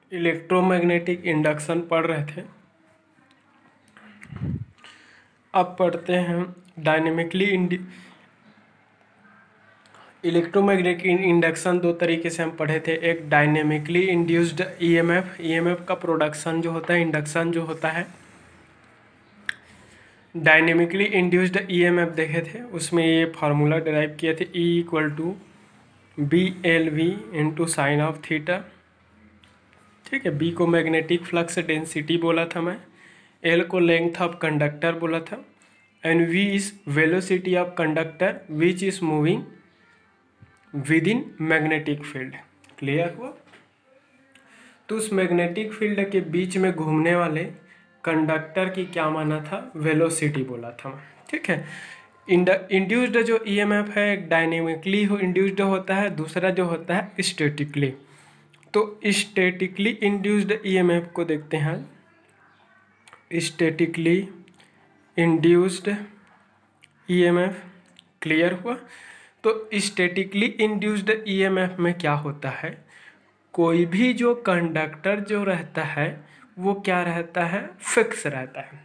Electromagnetic induction पढ़ रहे थे। अब पढ़ते हैं डायनेमिकली इलेक्ट्रोमैग्नेटिक इंडक्शन। दो तरीके से हम पढ़े थे, एक डायनेमिकली इंड्यूस्ड ईएमएफ, ईएमएफ का प्रोडक्शन जो होता है, इंडक्शन जो होता है। डायनेमिकली इंड्यूस्ड ईएमएफ देखे थे, उसमें ये फार्मूला डिराइव किए थे, E equal to BLV into sine of theta. ठीक है, B को मैग्नेटिक फ्लक्स डेंसिटी बोला था मैं, L को लेंथ ऑफ कंडक्टर बोला था, and V is velocity of conductor which is moving within magnetic field. Clear हुआ? तो उस मैग्नेटिक फील्ड के बीच में घूमने वाले कंडक्टर की क्या माना था? वेलोसिटी बोला था मैं। ठीक है, इंड्यूस्ड जो ईएमएफ है एक डायनेमिकली इंड्यूस्ड होता है, दूसरा जो होता है स्टैटिकली। तो स्टैटिकली इंड्यूस्ड ईएमएफ को देखते हैं। स्टैटिकली इंड्यूस्ड ईएमएफ, क्लियर हुआ? तो स्टैटिकली इंड्यूस्ड ईएमएफ में क्या होता है, कोई भी जो कंडक्टर जो रहता है वो क्या रहता है? फिक्स रहता है।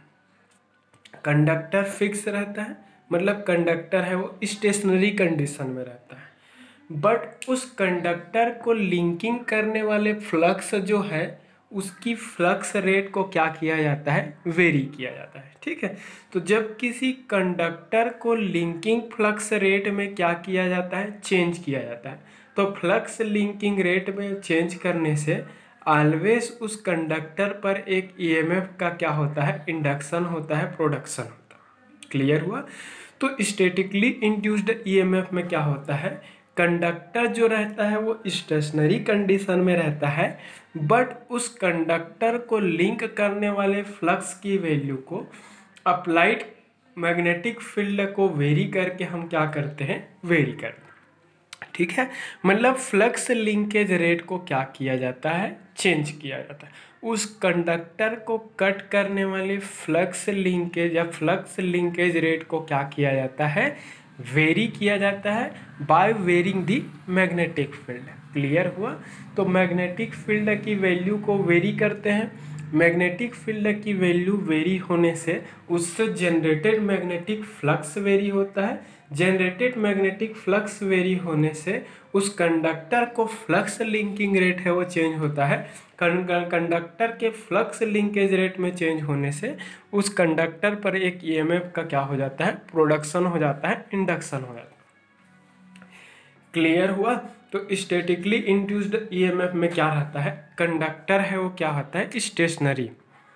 कंडक्टर फिक्स रहता है, मतलब कंडक्टर है वो स्टेशनरी कंडीशन में रहता है, बट उस कंडक्टर को लिंकिंग करने वाले फ्लक्स जो है उसकी फ्लक्स रेट को क्या किया जाता है? वेरी किया जाता है। ठीक है, तो जब किसी कंडक्टर को लिंकिंग फ्लक्स रेट में क्या किया जाता है? चेंज किया जाता है। तो फ्लक्स लिंकिंग रेट में चेंज करने से ऑलवेज उस कंडक्टर पर एक ईएमएफ का क्या होता है? इंडक्शन होता है, प्रोडक्शन होता है। क्लियर हुआ? तो स्टैटिकली इंड्यूस्ड ईएमएफ में क्या होता है? कंडक्टर जो रहता है वो स्टेशनरी कंडीशन में रहता है, बट उस कंडक्टर को लिंक करने वाले फ्लक्स की वैल्यू को अप्लाइड मैग्नेटिक फील्ड को वेरी करके हम क्या करते हैं? वेरी करते हैं। ठीक है, मतलब फ्लक्स लिंकेज रेट को क्या किया जाता है? चेंज किया जाता है। उस कंडक्टर को कट करने वाले फ्लक्स लिंकेज या फ्लक्स लिंकेज रेट को क्या किया जाता है? वेरी किया जाता है by varying the magnetic field. Clear हुआ? तो मैग्नेटिक फील्ड की वैल्यू को वेरी करते हैं। मैग्नेटिक फील्ड की वैल्यू वेरी होने से उससे जनरेटेड मैग्नेटिक फ्लक्स वेरी होता है। जनरेटेड मैग्नेटिक फ्लक्स वेरी होने से उस कंडक्टर को फ्लक्स लिंकिंग रेट है वो चेंज होता है। कंडक्टर के फ्लक्स लिंकेज रेट में चेंज होने से उस कंडक्टर पर एक ईएमएफ का क्या हो जाता है? प्रोडक्शन हो जाता है, इंडक्शन हो जाता है। क्लियर हुआ? तो स्टैटिकली इंड्यूस्ड ईएमएफ में क्या रहता है? कंडक्टर है वो क्या होता है? Stationary.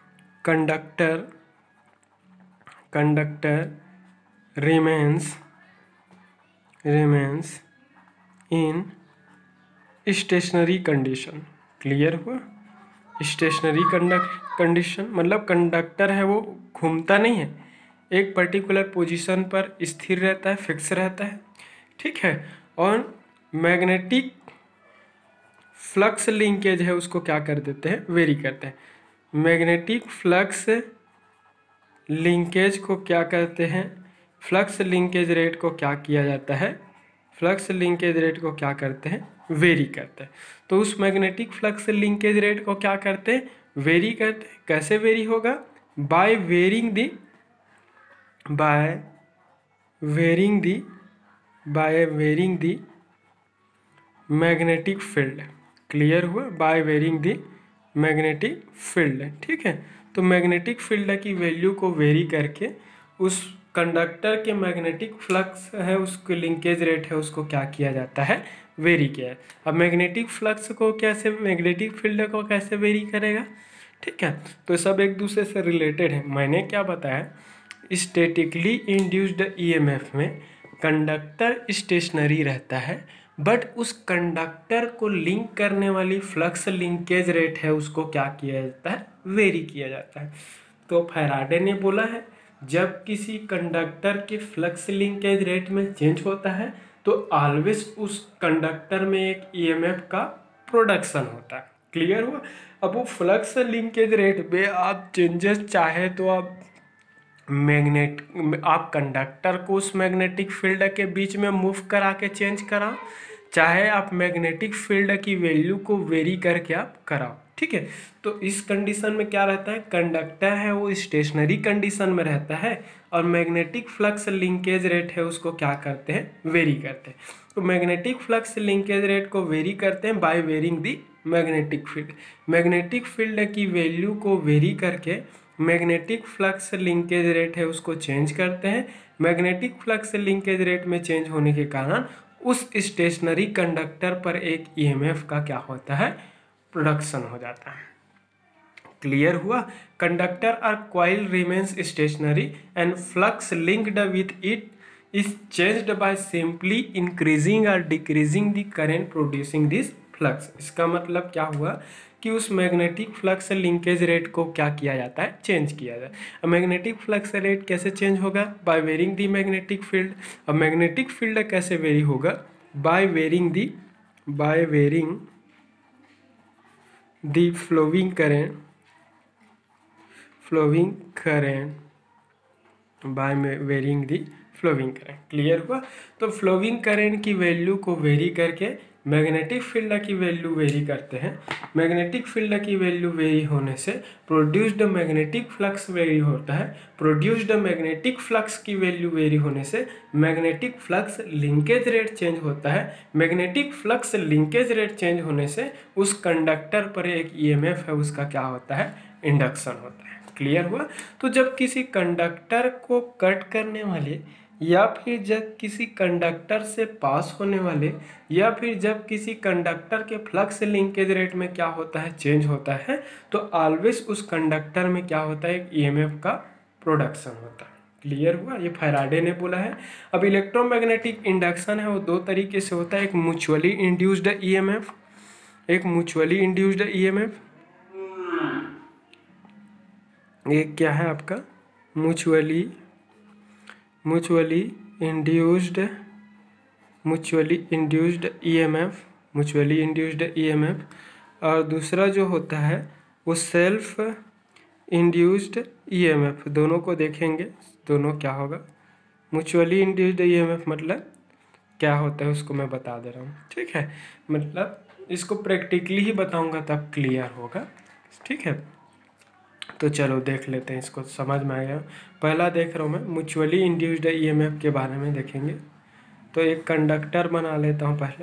Conductor remains in stationary condition. Clear हुआ? स्टेशनरी कंडीशन मतलब कंडक्टर है वो घूमता नहीं है, एक पर्टिकुलर पोजीशन पर स्थिर रहता है, फिक्स रहता है। ठीक है, और मैग्नेटिक फ्लक्स लिंकेज है उसको क्या कर देते हैं? वेरी करते हैं। मैग्नेटिक फ्लक्स लिंकेज को क्या कहते हैं? फ्लक्स लिंकेज रेट को क्या किया जाता है? फ्लक्स लिंकेज रेट को क्या करते हैं? वेरी करते हैं। तो उस मैग्नेटिक फ्लक्स लिंकेज रेट को क्या करते हैं? वेरी करते हैं। कैसे वेरी होगा? By varying the magnetic field. Clear हुआ? By varying the magnetic field. ठीक है, तो मैग्नेटिक फील्ड की वैल्यू को वेरी करके उस कंडक्टर के मैग्नेटिक फ्लक्स है उसके लिंकेज रेट है उसको क्या किया जाता है? वेरी किया। अब मैग्नेटिक फ्लक्स को कैसे, मैग्नेटिक फील्ड को कैसे वेरी करेगा? ठीक है, तो सब एक दूसरे से रिलेटेड है। मैंने क्या बताया, स्टैटिकली इंड्यूस्ड ईएमएफ में कंडक्टर स्टेशनरी रहता है, बट उस कंडक्टर को लिंक करने वाली फ्लक्स लिंकेज रेट है उसको क्या किया जाता है? वेरी किया जाता है। तो फैराडे ने बोला है जब किसी कंडक्टर के फ्लक्स लिंकेज रेट में चेंज होता है तो ऑलवेज उस कंडक्टर में एक ईएमएफ का प्रोडक्शन होता है। क्लियर हुआ? अब वो फ्लक्स लिंकेज रेट पे आप चेंजेस चाहे तो आप कंडक्टर को उस मैग्नेटिक फील्ड के बीच में मूव करा के चेंज कराओ, चाहे आप मैग्नेटिक फील्ड की वैल्यू को वेरी करके आप कराओ। ठीक है। तो इस कंडीशन में क्या रहता है, कंडक्टर है वो स्टेशनरी कंडीशन में रहता है और मैग्नेटिक फ्लक्स लिंकेज रेट है उसको क्या करते हैं, वेरी करते हैं। तो मैग्नेटिक फ्लक्स लिंकेज रेट को वेरी करते हैं by varying the magnetic field. Magnetic field की वैल्यू को वेरी करके मैग्नेटिक फ्लक्स लिंकेज रेट है उसको चेंज करते हैं। मैग्नेटिक फ्लक्स लिंकेज रेट में चेंज होने के कारण उस स्टेशनरी कंडक्टर पर एक ईएमएफ का क्या होता है, प्रोडक्शन हो जाता है। क्लियर हुआ। कंडक्टर और coil remains stationary and flux linked with it is changed by simply increasing और decreasing the current producing this flux. इसका मतलब क्या हुआ कि उस मैग्नेटिक फ्लक्स लिंकेज रेट को क्या किया जाता है, चेंज किया जाता है। मैग्नेटिक फ्लक्स रेट कैसे चेंज होगा, by varying the magnetic field. अब मैग्नेटिक फील्ड कैसे वेरी होगा, by varying the flowing current by varying the flowing current. Clear हुआ। तो फ्लोइंग करंट की वैल्यू को वेरी करके मैग्नेटिक फील्ड की वैल्यू वेरी करते हैं। मैग्नेटिक फील्ड की वैल्यू वेरी होने से प्रोड्यूस्ड मैग्नेटिक फ्लक्स वेरी होता है। प्रोड्यूस्ड मैग्नेटिक फ्लक्स की वैल्यू वेरी होने से magnetic flux linkage rate change होता है। Magnetic flux linkage rate change होने से उस कंडक्टर पर एक ईएमएफ है उसका क्या होता है, इंडक्शन होता है। क्लियर हुआ। तो जब किसी कंडक्टर को कट करने वाले या फिर जब किसी कंडक्टर से पास होने वाले या फिर जब किसी कंडक्टर के फ्लक्स लिंकेज रेट में क्या होता है, चेंज होता है, तो ऑलवेज उस कंडक्टर में क्या होता है, एक ईएमएफ का प्रोडक्शन होता है। क्लियर हुआ। ये फैराडे ने बोला है। अब इलेक्ट्रोमैग्नेटिक इंडक्शन है वो दो तरीके से होता है, एक म्यूचुअली इंड्यूस्ड ईएमएफ, एक म्यूचुअली इंड्यूस्ड ईएमएफ, एक क्या है आपका म्यूचुअली इंड्यूस्ड ईएमएफ, और दूसरा जो होता है वो सेल्फ इंड्यूस्ड ईएमएफ। दोनों को देखेंगे, दोनों क्या होगा। म्यूचुअली इंड्यूस्ड ईएमएफ मतलब क्या होता है उसको मैं बता दे रहा हूँ, ठीक है। मतलब इसको प्रैक्टिकली ही बताऊंगा तब क्लियर होगा, ठीक है। तो चलो देख लेते हैं, इसको समझ में आ गया। पहला देख रहा हूँ मैं, म्यूचुअली इंड्यूस्ड ईएमएफ के बारे में देखेंगे। तो एक कंडक्टर बना लेता हूँ पहले।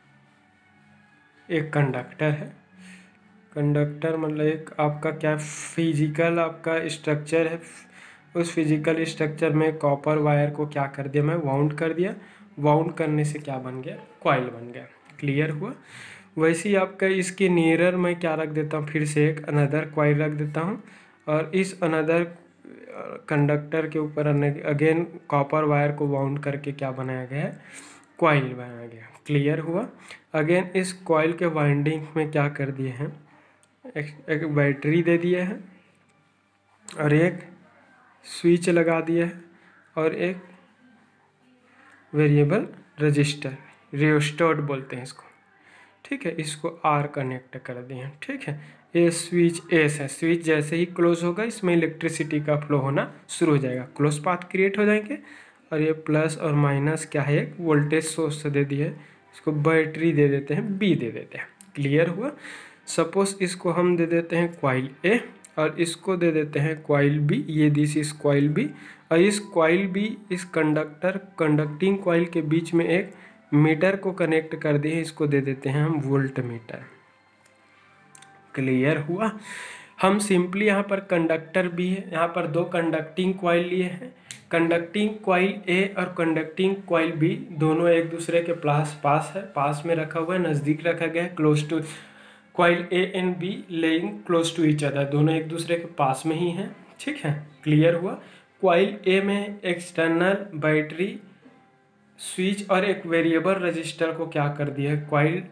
एक कंडक्टर है, कंडक्टर मतलब एक आपका क्या फिजिकल आपका स्ट्रक्चर है। उस फिजिकल स्ट्रक्चर में कॉपर वायर को क्या कर दिया, मैं वाउंड कर दिया। वाउंड करने से क्या बन गया, कॉइल बन गया। क्लियर हुआ। वैसे ही आपका इसके नियरर मैं क्या रख देता हूँ, फिर से एक अनदर कॉइल रख देता हूँ और इस अनदर कंडक्टर के ऊपर अगेन कॉपर वायर को वाउंड करके क्या बनाया गया है, कॉइल बनाया गया। क्लियर हुआ। अगेन इस कॉइल के वाइंडिंग में क्या कर दिए हैं, एक बैटरी दे दिया है और एक स्विच लगा दिया है और एक वेरिएबल रजिस्टर, रियोस्टेट बोलते हैं इसको, ठीक है। इसको आर कनेक्ट कर दिए हैं, ठीक है। ये स्विच एस है। स्विच जैसे ही क्लोज होगा इसमें इलेक्ट्रिसिटी का फ्लो होना शुरू हो जाएगा, क्लोज पाथ क्रिएट हो जाएंगे। और ये प्लस और माइनस क्या है, एक वोल्टेज सोर्स दे दिए है, इसको बैटरी दे देते हैं, बी दे देते हैं। क्लियर हुआ। सपोज इसको हम दे देते हैं कॉइल ए और इसको दे देते हैं कॉइल बी, ये दिस इज कॉइल बी। और इस कॉइल बी इस कंडक्टिंग कॉइल के बीच में एक मीटर को कनेक्ट कर दिए, इसको दे देते हैं हम वोल्ट मीटर। क्लियर हुआ। हम सिंपली यहाँ पर कंडक्टर भी है, यहाँ पर दो कंडक्टिंग कॉइल लिए हैं। कंडक्टिंग कॉइल ए और कंडक्टिंग कॉइल बी दोनों एक दूसरे के पास है, पास में रखा हुआ है, नज़दीक रखा गया है, close to. Coil A and B laying close to each other, दोनों एक दूसरे के पास में ही हैं, ठीक है। क्लियर हुआ। कॉइल ए में एक्सटर्नल बैटरी, स्विच और एक वेरिएबल रजिस्टर को क्या कर दिया है, कॉइल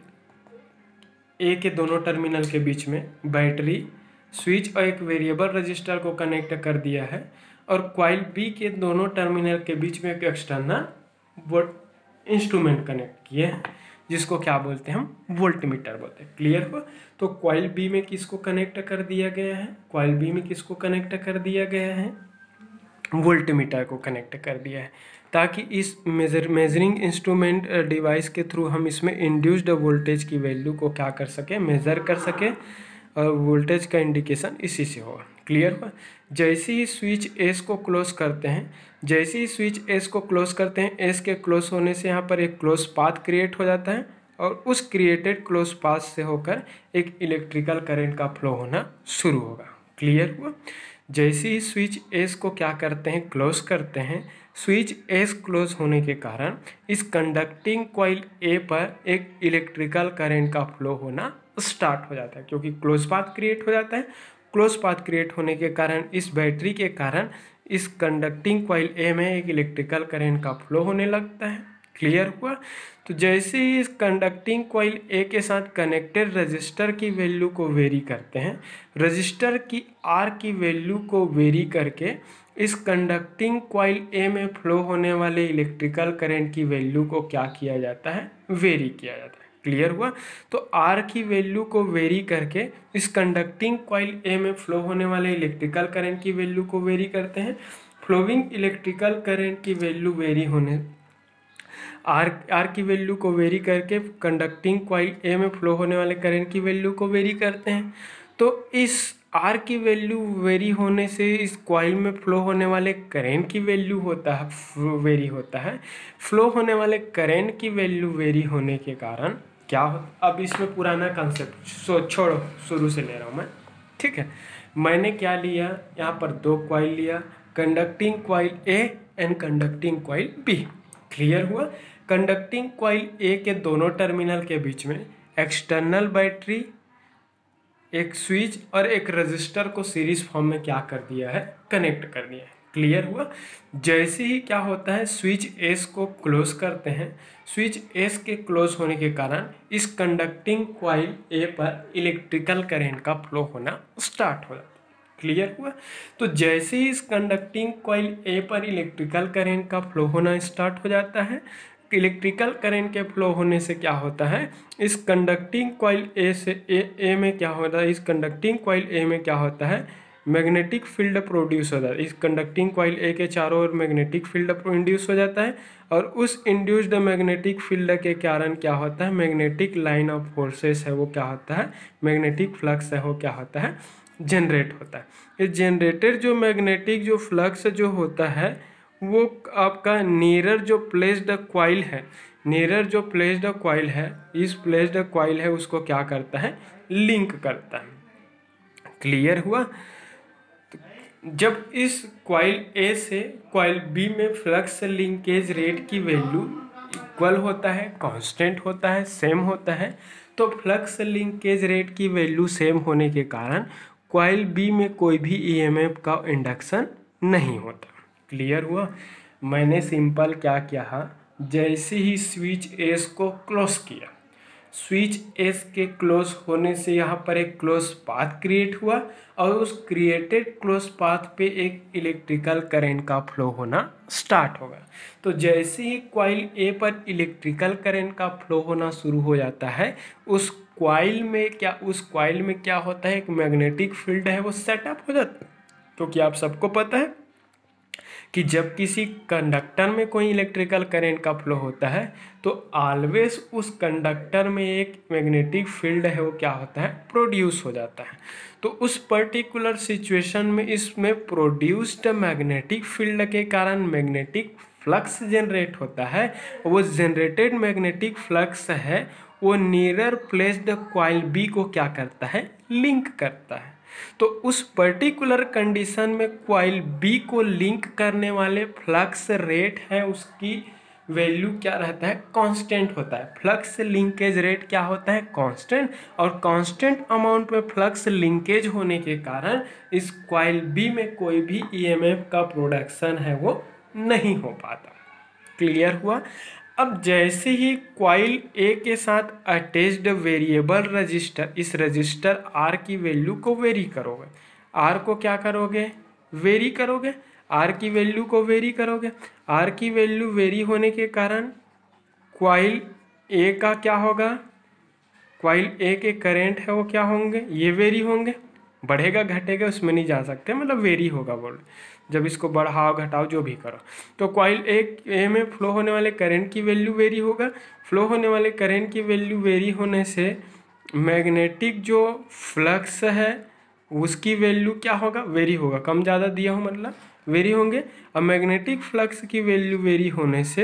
ए के दोनों टर्मिनल के बीच में बैटरी, स्विच और एक वेरिएबल रजिस्टर को कनेक्ट कर दिया है। और कॉइल बी के दोनों टर्मिनल के बीच में एक एक्सटर्नल इंस्ट्रूमेंट कनेक्ट किए हैं जिसको क्या बोलते हैं हम, वोल्ट मीटर बोलते हैं। क्लियर हुआ। तो कॉइल बी में किसको कनेक्ट कर दिया गया है, कॉइल बी में किसको कनेक्ट कर दिया गया है, वोल्ट मीटर को कनेक्ट कर दिया है, ताकि इस मेजरिंग इंस्ट्रूमेंट डिवाइस के थ्रू हम इसमें इंड्यूस्ड वोल्टेज की वैल्यू को क्या कर सके, मेज़र कर सके। और वोल्टेज का इंडिकेशन इसी से होगा। क्लियर हुआ। जैसे ही स्विच एस को क्लोज करते हैं, जैसे ही स्विच एस को क्लोज करते हैं, एस के क्लोज होने से यहाँ पर एक क्लोज पाथ क्रिएट हो जाता है और उस क्रिएटेड क्लोज पाथ से होकर एक इलेक्ट्रिकल करंट का फ्लो होना शुरू होगा। क्लियर हुआ। जैसे ही स्विच एस को क्या करते हैं, क्लोज करते हैं, स्विच एस क्लोज होने के कारण इस कंडक्टिंग कॉइल ए पर एक इलेक्ट्रिकल करंट का फ्लो होना स्टार्ट हो जाता है, क्योंकि क्लोज पाथ क्रिएट हो जाता है। क्लोज पाथ क्रिएट होने के कारण इस बैटरी के कारण इस कंडक्टिंग कॉइल ए में एक इलेक्ट्रिकल करंट का फ्लो होने लगता है। क्लियर हुआ। तो जैसे ही इस कंडक्टिंग कॉइल ए के साथ कनेक्टेड रजिस्टर की वैल्यू को वेरी करते हैं, रजिस्टर की आर की वैल्यू को वेरी करके इस कंडक्टिंग कॉइल ए में फ्लो होने वाले इलेक्ट्रिकल करंट की वैल्यू को क्या किया जाता है, वेरी किया जाता है। क्लियर हुआ। तो आर की वैल्यू को वेरी करके इस कंडक्टिंग कॉइल ए में फ्लो होने वाले इलेक्ट्रिकल करंट की वैल्यू को वेरी करते हैं। फ्लोइंग इलेक्ट्रिकल करंट की वैल्यू वेरी होने आर की वैल्यू को वेरी करके कंडक्टिंग कॉइल ए में फ्लो होने वाले करंट की वैल्यू को वेरी करते हैं। तो इस आर की वैल्यू वेरी होने से इस कॉइल में फ्लो होने वाले करंट की वैल्यू होता है, वेरी होता है। फ्लो होने वाले करंट की वैल्यू वेरी होने के कारण क्या हो, अब इसमें पुराना कंसेप्ट छोड़ो, शुरू से ले रहा हूँ मैं। ठीक है। मैंने क्या लिया, यहाँ पर दो कॉइल लिया, conducting coil A and conducting coil B. Clear हुआ। कंडक्टिंग कॉइल ए के दोनों टर्मिनल के बीच में एक्सटर्नल बैटरी, एक स्विच और एक रजिस्टर को सीरीज फॉर्म में क्या कर दिया है, कनेक्ट कर दिया है। क्लियर हुआ। जैसे ही क्या होता है, स्विच एस को क्लोज करते हैं, स्विच एस के क्लोज होने के कारण इस कंडक्टिंग कॉइल ए पर इलेक्ट्रिकल करंट का फ्लो होना स्टार्ट हो जाता है। क्लियर हुआ। तो जैसे ही इस कंडक्टिंग कॉइल ए पर इलेक्ट्रिकल करंट का फ्लो होना स्टार्ट हो जाता है, इलेक्ट्रिकल करंट के फ्लो होने से क्या होता है, इस कंडक्टिंग कॉइल ए से ए में क्या होता है, इस कंडक्टिंग कॉइल ए में क्या होता है, मैग्नेटिक फील्ड प्रोड्यूस हो जाता है। इस कंडक्टिंग कॉइल ए के चारों ओर मैग्नेटिक फील्ड इंड्यूस हो जाता है और उस इंड्यूस्ड मैग्नेटिक फील्ड के कारण क्या होता है, मैग्नेटिक लाइन ऑफ फोर्सेस है वो क्या होता है, मैग्नेटिक फ्लक्स है वो क्या होता है, जनरेट होता है। ये जनरेटेड जो मैग्नेटिक जो फ्लक्स जो होता है वो आपका नियर जो प्लेस्ड कॉइल है, नियर जो प्लेस्ड कॉइल है, इस प्लेस्ड कॉइल है उसको क्या करता है, लिंक करता है। क्लियर हुआ। जब इस कॉइल ए से कॉइल बी में फ्लक्स लिंकेज रेट की वैल्यू इक्वल होता है, कांस्टेंट होता है, सेम होता है, तो फ्लक्स लिंकेज रेट की वैल्यू सेम होने के कारण कॉइल बी में कोई भी ईएमएफ का इंडक्शन नहीं होता। क्लियर हुआ। मैंने सिंपल क्या किया, जैसे ही स्विच एस को क्लोज किया, स्विच एस के क्लोज होने से यहाँ पर एक क्लोज पाथ क्रिएट हुआ और उस क्रिएटेड क्लोज पाथ पे एक इलेक्ट्रिकल करंट का फ्लो होना स्टार्ट होगा। तो जैसे ही कॉइल ए पर इलेक्ट्रिकल करंट का फ्लो होना शुरू हो जाता है, उस कॉइल में क्या होता है, एक मैग्नेटिक फील्ड है वो सेटअप हो जाता है। तो क्या आप सबको पता है कि जब किसी कंडक्टर में कोई इलेक्ट्रिकल करंट का फ्लो होता है तो ऑलवेज उस कंडक्टर में एक मैग्नेटिक फील्ड है वो क्या होता है, प्रोड्यूस हो जाता है। तो उस पर्टिकुलर सिचुएशन में इसमें प्रोड्यूस्ड मैग्नेटिक फील्ड के कारण मैग्नेटिक फ्लक्स जनरेट होता है। वो जनरेटेड मैग्नेटिक फ्लक्स है वो नियर प्लेस्ड कॉइल बी को क्या करता है, लिंक करता है। तो उस पर्टिकुलर कंडीशन में कॉइल बी को लिंक करने वाले फ्लक्स रेट है उसकी वैल्यू क्या रहता है, कांस्टेंट होता है। फ्लक्स लिंकेज रेट क्या होता है, कांस्टेंट, और कांस्टेंट अमाउंट में फ्लक्स लिंकेज होने के कारण इस कॉइल बी में कोई भी ईएमएफ का प्रोडक्शन है वो नहीं हो पाता। क्लियर हुआ। अब जैसे ही कॉइल ए के साथ अटैच्ड वेरिएबल रजिस्टर, इस रजिस्टर आर की वैल्यू को वेरी करोगे, आर को क्या करोगे, वेरी करोगे, आर की वैल्यू को वेरी करोगे। आर की वैल्यू वेरी होने के कारण कॉइल ए का क्या होगा, कॉइल ए के करंट है वो क्या होंगे, ये वेरी होंगे, बढ़ेगा घटेगा उसमें नहीं जा सकते, मतलब वेरी होगा बोल, जब इसको बढ़ाओ घटाओ जो भी करो। तो कॉइल ए में फ्लो होने वाले करंट की वैल्यू वेरी होगा। फ्लो होने वाले करंट की वैल्यू वेरी होने से मैग्नेटिक जो फ्लक्स है उसकी वैल्यू क्या होगा, वेरी होगा। कम ज़्यादा दिया हो मतलब वेरी होंगे। अब मैग्नेटिक फ्लक्स की वैल्यू वेरी होने से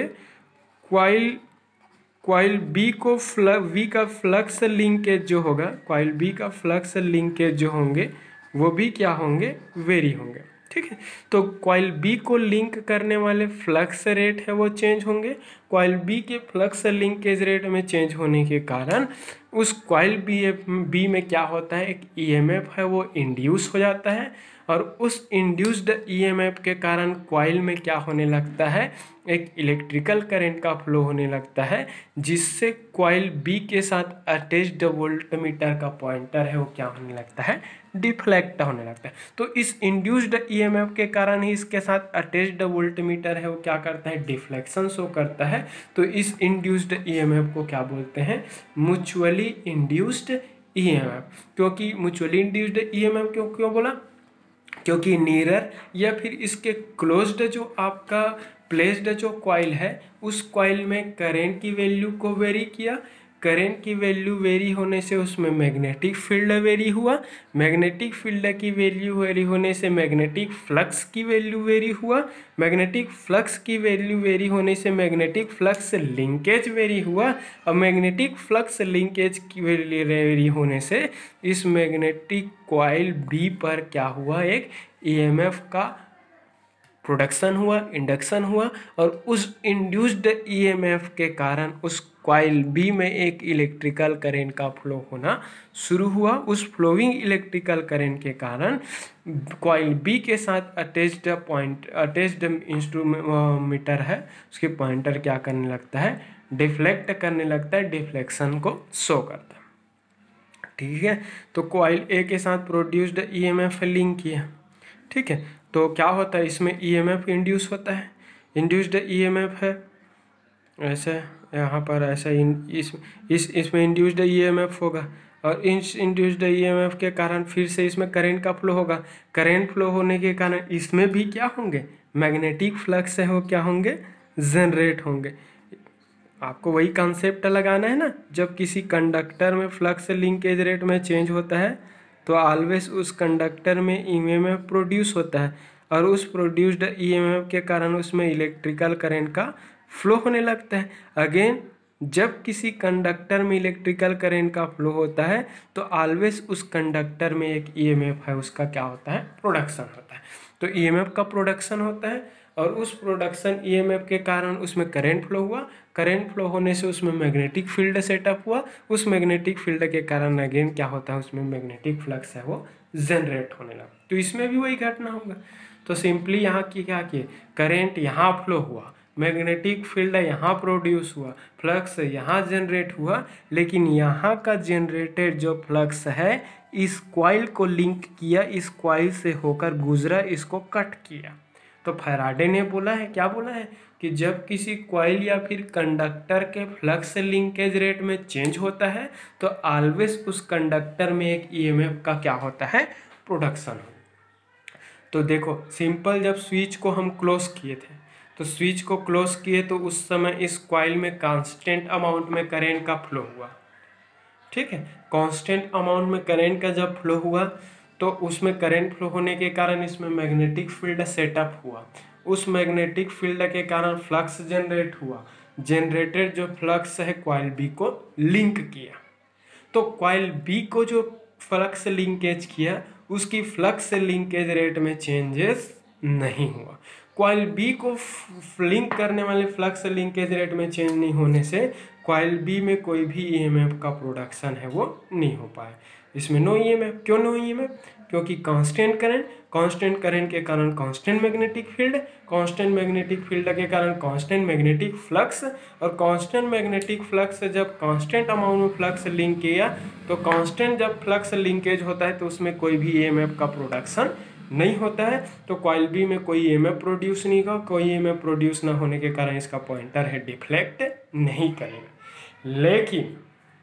कॉइल बी को वी का फ्लक्स लिंकेज जो होगा, कॉइल बी का फ्लक्स लिंकेज जो होंगे वो भी क्या होंगे, वेरी होंगे। ठीक है, तो कॉइल बी को लिंक करने वाले फ्लक्स रेट है वो चेंज होंगे। कॉइल बी के फ्लक्स लिंकेज रेट में चेंज होने के कारण उस कॉइल बी में क्या होता है, एक ईएमएफ है वो इंड्यूस हो जाता है, और उस इंड्यूस्ड ईएमएफ के कारण कॉइल में क्या होने लगता है, एक इलेक्ट्रिकल करंट का फ्लो होने लगता है, जिससे कॉइल बी के साथ अटैच्ड वोल्टमीटर का पॉइंटर है वो क्या होने लगता है, डिफ्लेक्ट होने लगता है। तो इस इंड्यूस्ड ईएमएफ के कारण ही इसके साथ अटैच्ड वोल्टमीटर है वो क्या करता है, डिफ्लेक्शन शो करता है। तो इस इंड्यूस्ड ईएमएफ को क्या बोलते हैं, म्यूचुअली इंड्यूस्ड ईएमएफ। क्योंकि म्यूचुअली इंड्यूस्ड ईएमएफ क्यों बोला, क्योंकि नियर या फिर इसके क्लोज्ड जो आपका प्लेस्ड जो कॉइल है उस कॉइल में करंट की वैल्यू को वेरी किया, करंट की वैल्यू वेरी होने से उसमें मैग्नेटिक फील्ड वेरी हुआ, मैग्नेटिक फील्ड की वैल्यू वेरी होने से मैग्नेटिक फ्लक्स की वैल्यू वेरी हुआ, मैग्नेटिक फ्लक्स की वैल्यू वेरी होने से मैग्नेटिक फ्लक्स लिंकेज वेरी हुआ, और मैग्नेटिक फ्लक्स लिंकेज की वैल्यू वेरी होने से इस मैग्नेटिक कॉइल बी पर क्या हुआ, एक ईएमएफ का प्रोडक्शन हुआ, इंडक्शन हुआ, और उस इंड्यूस्ड ईएमएफ के कारण उस कॉइल बी में एक इलेक्ट्रिकल करंट का फ्लो होना शुरू हुआ। उस फ्लोइंग इलेक्ट्रिकल करंट के कारण कॉइल बी के साथ अटैच्ड इंस्ट्रूमेंट है उसके पॉइंटर क्या करने लगता है, डिफ्लेक्ट करने लगता है, डिफ्लेक्शन को शो करता है। ठीक है, तो कॉइल ए के साथ प्रोड्यूस्ड ईएमएफ लिंक किया। ठीक है, तो क्या होता है, इसमें ईएमएफ इंड्यूस होता है, इंड्यूस्ड ईएमएफ है ऐसे, यहाँ पर ऐसा इसमें इंड्यूस्ड ईएमएफ होगा, और इस इंड्यूस्ड ईएमएफ के कारण फिर से इसमें करंट का फ्लो होगा, करंट फ्लो होने के कारण इसमें भी क्या होंगे, मैग्नेटिक फ्लक्स है वो क्या होंगे, जनरेट होंगे। आपको वही कॉन्सेप्ट लगाना है ना, जब किसी कंडक्टर में फ्लक्स लिंकेज रेट में चेंज होता है तो ऑलवेज उस कंडक्टर में ईएमएफ प्रोड्यूस होता है, और उस प्रोड्यूस्ड ईएमएफ के कारण उसमें इलेक्ट्रिकल करंट का फ्लो होने लगता है। अगेन जब किसी कंडक्टर में इलेक्ट्रिकल करंट का फ्लो होता है तो ऑलवेज उस कंडक्टर में एक ईएमएफ है उसका क्या होता है, प्रोडक्शन होता है। तो ईएमएफ का प्रोडक्शन होता है, और उस प्रोडक्शन ईएमएफ के कारण उसमें करंट फ्लो हुआ, करंट फ्लो होने से उसमें मैग्नेटिक फील्ड सेटअप हुआ, उस मैग्नेटिक फील्ड के कारण अगेन क्या होता है, उसमें मैग्नेटिक फ्लक्स है वो जनरेट होने लगा। तो इसमें भी वही घटना होगा। तो सिंपली यहाँ की क्या किए, करंट यहाँ फ्लो हुआ, मैग्नेटिक फील्ड यहाँ प्रोड्यूस हुआ, फ्लक्स यहाँ जनरेट हुआ, लेकिन यहाँ का जनरेटेड जो फ्लक्स है इस कॉइल को लिंक किया, इस कॉइल से होकर गुजरा, इसको कट किया। तो फैराडे ने बोला है, क्या बोला है, कि जब किसी कॉइल या फिर कंडक्टर के फ्लक्स लिंकेज रेट में चेंज होता है तो ऑलवेज उस कंडक्टर में एक ईएमएफ का क्या होता है, प्रोडक्शन हो। तो देखो सिंपल, जब स्विच को हम क्लोज किए थे तो स्विच को क्लोज किए तो उस समय इस कॉइल में कांस्टेंट अमाउंट में करंट का फ्लो हुआ। ठीक है, कांस्टेंट अमाउंट में करंट का जब फ्लो हुआ तो उसमें करंट फ्लो होने के कारण इसमें मैग्नेटिक फील्ड सेटअप हुआ, उस मैग्नेटिक फील्ड के कारण फ्लक्स जनरेट हुआ, जनरेटेड जो फ्लक्स है कॉइल बी को लिंक किया। तो कॉइल बी को जो फ्लक्स लिंकेज किया उसकी फ्लक्स लिंकेज रेट में चेंजेस नहीं हुआ। कॉइल बी को लिंक करने वाले फ्लक्स लिंकेज रेट में चेंज नहीं होने से कॉइल बी में कोई भी ईएमएफ का प्रोडक्शन है वो नहीं हो पाया। इसमें नो ईएमएफ, क्यों नो ईएमएफ, क्योंकि कांस्टेंट करंट के कारण constant magnetic field, constant magnetic field के कारण कांस्टेंट मैग्नेटिक फ्लक्स, और कांस्टेंट मैग्नेटिक फ्लक्स जब कांस्टेंट अमाउंट में फ्लक्स लिंक किया तो कांस्टेंट जब फ्लक्स लिंकेज होता है तो उसमें कोई भी ईएमएफ का प्रोडक्शन नहीं होता है। तो कॉइल बी में कोई ईएमएफ प्रोड्यूस नहीं होगा, कोई ईएमएफ प्रोड्यूस ना होने के कारण इसका पॉइंटर है डिफ्लेक्ट नहीं करेगा। लेकिन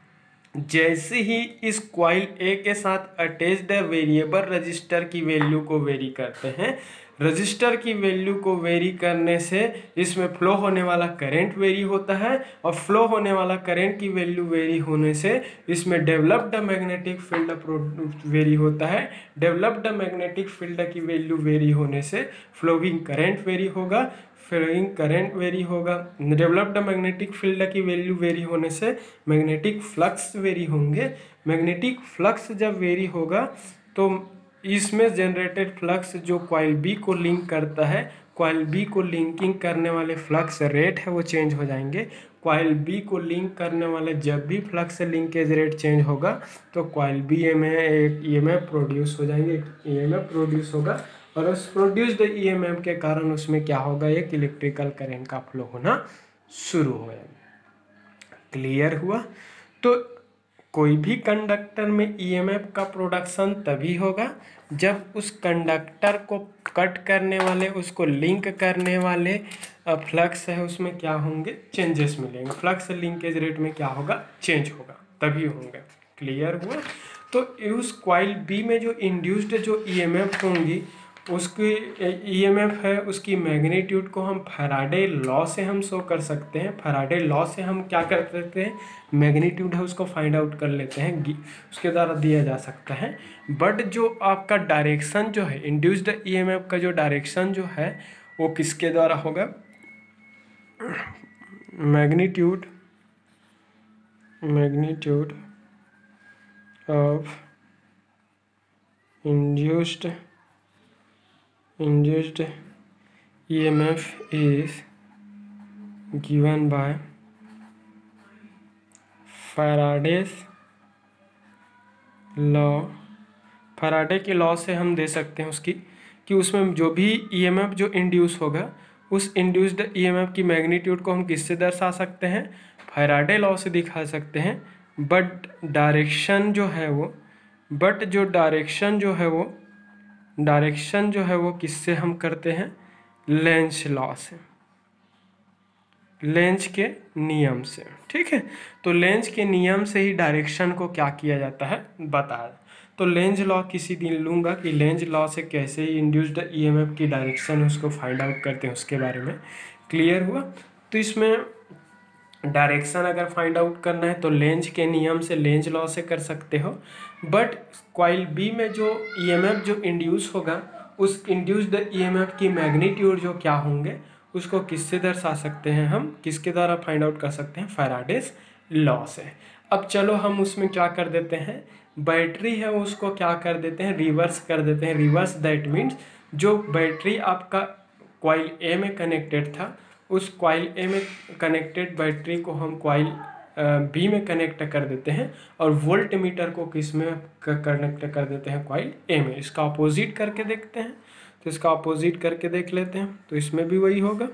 जैसे ही इस कॉइल ए के साथ अटैच्ड वेरिएबल रजिस्टर की वैल्यू को वेरी करते हैं, रजिस्टर की वैल्यू को वेरी करने से इसमें फ्लो होने वाला करंट वेरी होता है, और फ्लो होने वाला करंट की वैल्यू वेरी होने से इसमें डेवलप्ड मैग्नेटिक फील्ड वेरी होता है। डेवलप्ड मैग्नेटिक फील्ड की वैल्यू वेरी होने से फ्लोइंग करंट वेरी होगा, फ्लोइंग करंट वेरी होगा। डेवलप्ड मैग्नेटिक फील्ड की वैल्यू वेरी होने से मैग्नेटिक फ्लक्स वेरी होंगे। मैग्नेटिक फ्लक्स जब वेरी होगा तो इसमें जनरेटेड फ्लक्स जो कॉइल बी को लिंक करता है, कॉइल बी को लिंकिंग करने वाले फ्लक्स रेट है वो चेंज हो जाएंगे। कॉइल बी को लिंक करने वाले जब भी फ्लक्स लिंकेज रेट चेंज होगा तो कॉइल बी में एक ईएमएफ प्रोड्यूस हो जाएंगे, ईएमएफ प्रोड्यूस होगा, और उस प्रोड्यूस्ड ईएमएफ के कारण उसमें क्या होगा, एक इलेक्ट्रिकल करंट का फ्लो होना शुरू हो जाएगा। क्लियर हुआ? तो कोई भी कंडक्टर में ईएमएफ का प्रोडक्शन तभी होगा जब उस कंडक्टर को कट करने वाले, उसको लिंक करने वाले फ्लक्स है उसमें क्या होंगे, चेंजेस मिलेंगे। फ्लक्स लिंकेज रेट में क्या होगा, चेंज होगा, तभी होंगे। क्लियर हुआ? तो उस कॉइल बी में जो इंड्यूस्ड जो ईएमएफ होंगी उसकी ईएमएफ है उसकी मैग्नीट्यूड को हम फैराडे लॉ से हम शो कर सकते हैं। फैराडे लॉ से हम क्या कर सकते हैं, मैग्नीट्यूड है उसको फाइंड आउट कर लेते हैं, उसके द्वारा दिया जा सकता है। बट जो आपका डायरेक्शन जो है, इंड्यूस्ड ईएमएफ का जो डायरेक्शन जो है वो किसके द्वारा होगा, magnitude of induced EMF is given by Faraday's law. Faraday के लॉ से हम दे सकते हैं उसकी कि उसमें जो भी ईएमएफ जो इंड्यूस होगा उस इंड्यूस्ड ईएमएफ की मैग्नीट्यूड को हम किससे दर्शा सकते हैं, फैराडे लॉ से दिखा सकते हैं। बट डायरेक्शन जो है वो किससे हम करते हैं, लेंज लॉ से, लेंज के नियम से। ठीक है, तो लेंज के नियम से ही डायरेक्शन को क्या किया जाता है, बताया। तो लेंज लॉ किसी दिन लूँगा कि लेंज लॉ से कैसे ही इंड्यूस्ड ईएमएफ की डायरेक्शन उसको फाइंड आउट करते हैं उसके बारे में। क्लियर हुआ? तो इसमें डायरेक्शन अगर फाइंड आउट करना है तो लेंज के नियम से, लेंज लॉ से कर सकते हो। बट कॉइल बी में जो ईएमएफ जो इंड्यूस होगा उस इंड्यूस्ड ईएमएफ की मैग्नीट्यूड जो क्या होंगे उसको किससे दर्शा सकते हैं, हम किसके द्वारा फाइंड आउट कर सकते हैं, फैराडेज लॉ से। अब चलो हम उसमें क्या कर देते हैं, बैटरी है उसको क्या कर देते हैं, रिवर्स कर देते हैं। रिवर्स दैट मीन्स जो बैटरी आपका कॉइल ए में कनेक्टेड था उस कॉइल ए में कनेक्टेड बैटरी को हम कॉइल बी में कनेक्ट कर देते हैं, और वोल्ट मीटर को किस में कनेक्ट कर देते हैं, कॉइल ए में। इसका अपोजिट करके देखते हैं, तो इसका अपोजिट करके देख लेते हैं। तो इसमें भी वही होगा,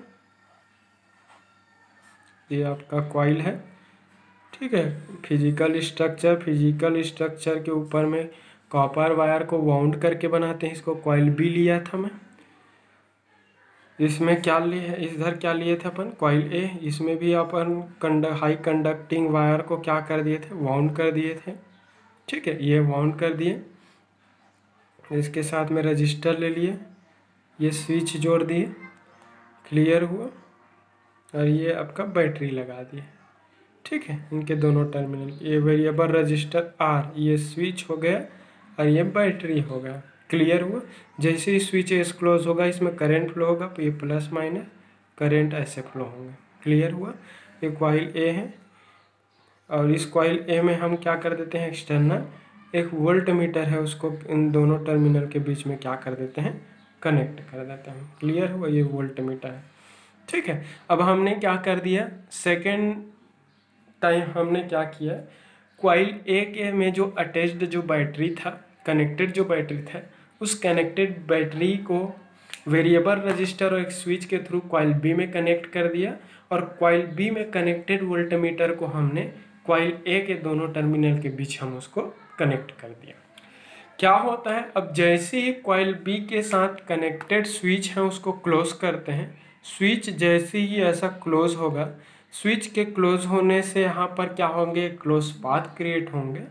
ये आपका कॉइल है, ठीक है। फिजिकल स्ट्रक्चर के ऊपर में कॉपर वायर को वाउंड करके बनाते हैं, इसको कॉइल बी लिया था मैं। इसमें क्या लिए, इधर क्या लिए थे अपन, कॉइल ए। इसमें भी अपन हाई कंडक्टिंग वायर को क्या कर दिए थे, वाउंड कर दिए थे। ठीक है, ये वाउंड कर दिए, इसके साथ में रजिस्टर ले लिए, ये स्विच जोड़ दिए। क्लियर हुआ? और ये आपका बैटरी लगा दिए। ठीक है, इनके दोनों टर्मिनल, ये वेरिएबल रजिस्टर आर, ये स्विच हो गया और ये बैटरी हो गया। क्लियर हुआ? जैसे ही स्विच एस क्लोज होगा इसमें करंट फ्लो होगा, तो ये प्लस माइनस करंट ऐसे फ्लो होंगे। क्लियर हुआ? ये कॉइल ए है, और इस कॉइल ए में हम क्या कर देते हैं, एक्सटर्नल एक वोल्ट मीटर है उसको इन दोनों टर्मिनल के बीच में क्या कर देते हैं, कनेक्ट कर देते हैं। क्लियर हुआ? ये वोल्ट मीटर है। ठीक है, अब हमने क्या कर दिया, सेकेंड टाइम हमने क्या किया, कॉइल ए के में जो अटैच्ड जो बैटरी था, कनेक्टेड जो बैटरी था, उस कनेक्टेड बैटरी को वेरिएबल रजिस्टर और एक स्विच के थ्रू कॉइल बी में कनेक्ट कर दिया, और कॉइल बी में कनेक्टेड वोल्टमीटर को हमने कॉइल ए के दोनों टर्मिनल के बीच हम उसको कनेक्ट कर दिया। क्या होता है, अब जैसे ही कॉइल बी के साथ कनेक्टेड स्विच है उसको क्लोज करते हैं, स्विच जैसे ही ऐसा क्लोज होगा, स्विच के क्लोज होने से यहाँ पर क्या होंगे, क्लोज पाथ क्रिएट होंगे।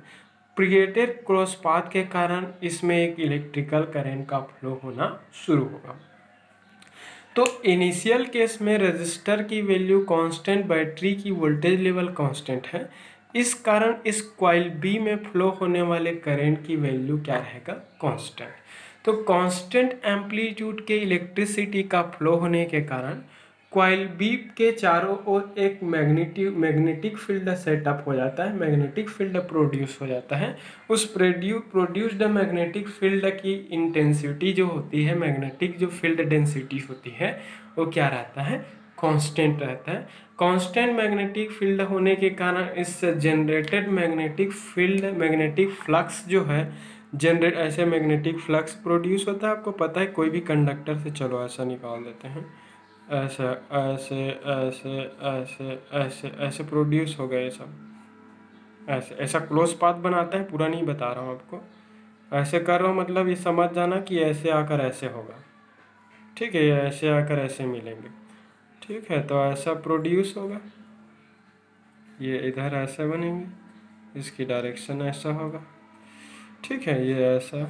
क्रिएटेड क्लोज पाथ के कारण इसमें एक इलेक्ट्रिकल करंट का फ्लो होना शुरू होगा। तो इनिशियल केस में रजिस्टर की वैल्यू कांस्टेंट, बैटरी की वोल्टेज लेवल कांस्टेंट है, इस कारण इस कॉइल बी में फ्लो होने वाले करंट की वैल्यू क्या रहेगा, कांस्टेंट। तो कांस्टेंट एम्पलीट्यूड के इलेक्ट्रिसिटी का फ्लो होने के कारण कॉइल बी के चारों ओर एक मैग्नेटिक फील्ड सेटअप हो जाता है, मैग्नेटिक फील्ड प्रोड्यूस हो जाता है। उस प्रोड्यूस्ड मैग्नेटिक फील्ड की इंटेंसिटी जो होती है, मैग्नेटिक जो फील्ड डेंसिटी होती है, वो क्या रहता है, कांस्टेंट रहता है। कांस्टेंट मैग्नेटिक फील्ड होने के कारण इस generated magnetic field, magnetic flux जो है जनरेट, ऐसे मैग्नेटिक फ्लक्स प्रोड्यूस होता है। आपको पता है कोई भी कंडक्टर से, चलो ऐसा निकाल देते हैं, ऐसे ऐसे ऐसे ऐसे ऐसे ऐसे प्रोड्यूस हो गए ये सब, ऐसे ऐसा क्लोज पाथ बनाता है, पूरा नहीं बता रहा हूँ आपको, ऐसे कर रहा हूँ, मतलब ये समझ जाना कि ऐसे आकर ऐसे होगा, ठीक है, ये ऐसे आकर ऐसे मिलेंगे, ठीक है। तो ऐसा प्रोड्यूस होगा, ये इधर ऐसे बनेंगे, इसकी डायरेक्शन ऐसा होगा, ठीक है, ये ऐसा।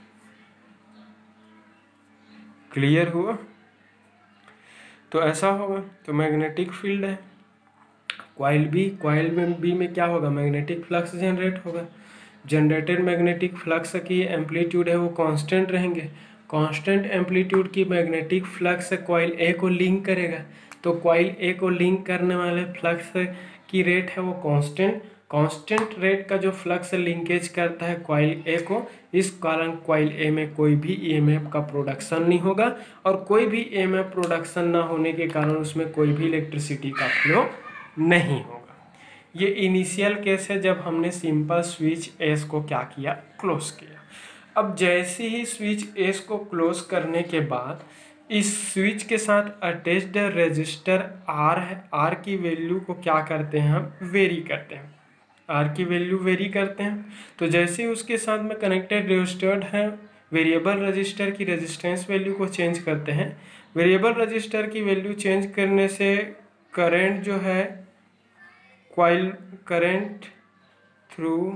क्लियर हुआ? तो ऐसा होगा, तो मैग्नेटिक फील्ड है कॉइल बी में क्या होगा, मैग्नेटिक फ्लक्स जनरेट होगा। जनरेटेड मैग्नेटिक फ्लक्स की एम्पलीट्यूड है वो कांस्टेंट रहेंगे। कांस्टेंट एम्पलीट्यूड की मैग्नेटिक फ्लक्स कॉइल ए को लिंक करेगा, तो कॉइल ए को लिंक करने वाले फ्लक्स की रेट है वो कांस्टेंट रेट का जो फ्लक्स लिंकेज करता है कॉइल ए को, इस कारण कॉइल ए में कोई भी ईएमएफ का प्रोडक्शन नहीं होगा, और कोई भी ईएमएफ प्रोडक्शन ना होने के कारण उसमें कोई भी इलेक्ट्रिसिटी का फ्लो नहीं होगा। ये इनिशियल केस है जब हमने सिंपल स्विच एस को क्या किया, क्लोज किया। अब जैसे ही स्विच एस को क्लोज करने के बाद इस स्विच के साथ अटैच्ड रेजिस्टर आर है, आर की वैल्यू को क्या करते हैं, हम वेरी करते हैं, आर की वैल्यू वेरी करते हैं। तो जैसे ही उसके साथ में कनेक्टेड रेजिस्टर्ड है, वेरिएबल रजिस्टर की रेजिस्टेंस वैल्यू को चेंज करते हैं। वेरिएबल रजिस्टर की वैल्यू चेंज करने से करंट जो है, coil current through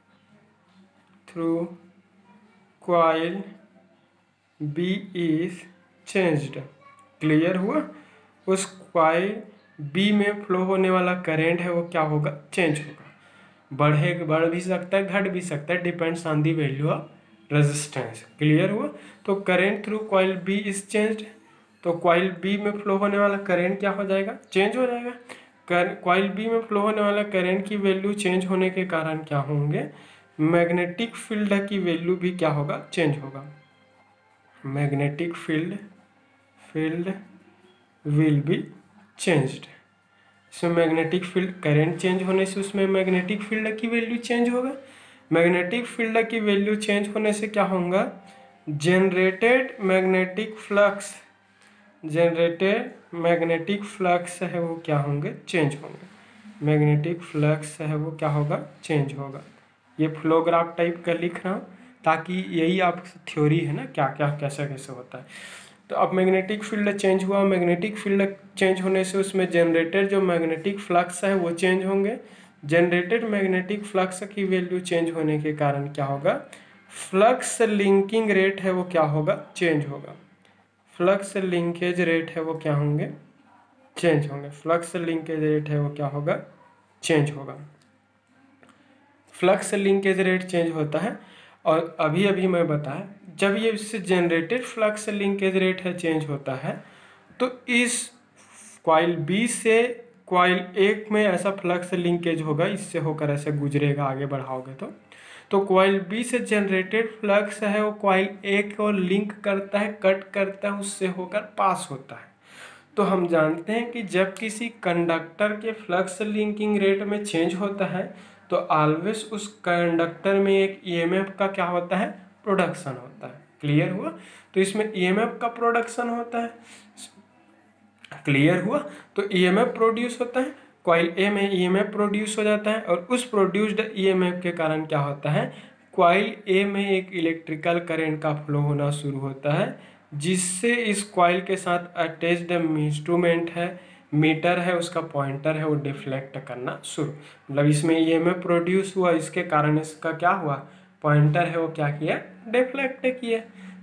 coil B is changed. Clear हुआ? उस कॉइल बी में फ्लो होने वाला करंट है वो क्या होगा, चेंज होगा, बढ़ भी सकता है, घट भी सकता है, depends on the value of resistance. Clear हुआ? तो current through coil B is changed, तो कॉइल बी में फ्लो होने वाला करंट क्या हो जाएगा, चेंज हो जाएगा। कॉइल बी में फ्लो होने वाला करंट की वैल्यू चेंज होने के कारण क्या होंगे, मैग्नेटिक फील्ड की वैल्यू भी क्या होगा, चेंज होगा। Magnetic field will be changed. इसमें मैग्नेटिक फील्ड करंट चेंज होने से उसमें मैग्नेटिक फील्ड की वैल्यू चेंज होगा। मैग्नेटिक फील्ड की वैल्यू चेंज होने से क्या होगा, जनरेटेड मैग्नेटिक फ्लक्स है वो क्या होंगे, चेंज होंगे। मैग्नेटिक फ्लक्स है वो क्या होगा, चेंज होगा। ये फ्लो ग्राफ टाइप का लिख रहा हूँ ताकि यही आप थ्योरी है ना, क्या क्या कैसे कैसे होता है। तो अब मैग्नेटिक फील्ड चेंज हुआ, मैग्नेटिक फील्ड चेंज होने से उसमें जनरेटेड जो मैग्नेटिक फ्लक्स है वो चेंज होंगे। जनरेटेड मैग्नेटिक फ्लक्स की वैल्यू चेंज होने के कारण क्या होगा, फ्लक्स लिंकिंग रेट है वो क्या होगा, चेंज होगा। फ्लक्स लिंकेज रेट है वो क्या होंगे, चेंज होंगे। फ्लक्स लिंकेज रेट है वो क्या होगा, चेंज होगा। फ्लक्स लिंकेज रेट चेंज होता है, और अभी अभी मैं बताया जब ये इससे जनरेटेड फ्लक्स लिंकेज रेट है चेंज होता है, तो इस कॉइल बी से कॉइल ए में ऐसा फ्लक्स लिंकेज होगा, इससे होकर ऐसे गुजरेगा, आगे बढ़ाओगे तो कॉइल बी से जनरेटेड फ्लक्स है वो कॉइल ए को लिंक करता है, कट करता है, उससे होकर पास होता है। तो हम जानते हैं कि जब किसी कंडक्टर के फ्लक्स लिंकिंग रेट में चेंज होता है तो ऑलवेज उस कंडक्टर में एक ईएमएफ का क्या होता है, प्रोडक्शन होता है। क्लियर हुआ? तो इसमें ईएमएफ का प्रोडक्शन होता है। क्लियर हुआ? तो ईएमएफ प्रोड्यूस होता है, कॉइल ए में ईएमएफ प्रोड्यूस हो जाता है, और उस प्रोड्यूस्ड ईएमएफ के कारण क्या होता है, कॉइल ए में एक इलेक्ट्रिकल करंट का फ्लो होना शुरू होता है, जिससे इस कॉइल के साथ अटैच्ड इंस्ट्रूमेंट है, मीटर है, उसका पॉइंटर है, वो डिफ्लेक्ट करना शुरू, मतलब इसमें ईएमएफ प्रोड्यूस हुआ, इसके कारण इसका क्या हुआ, पॉइंटर है वो क्या किया, डिफ्लेक्ट किया।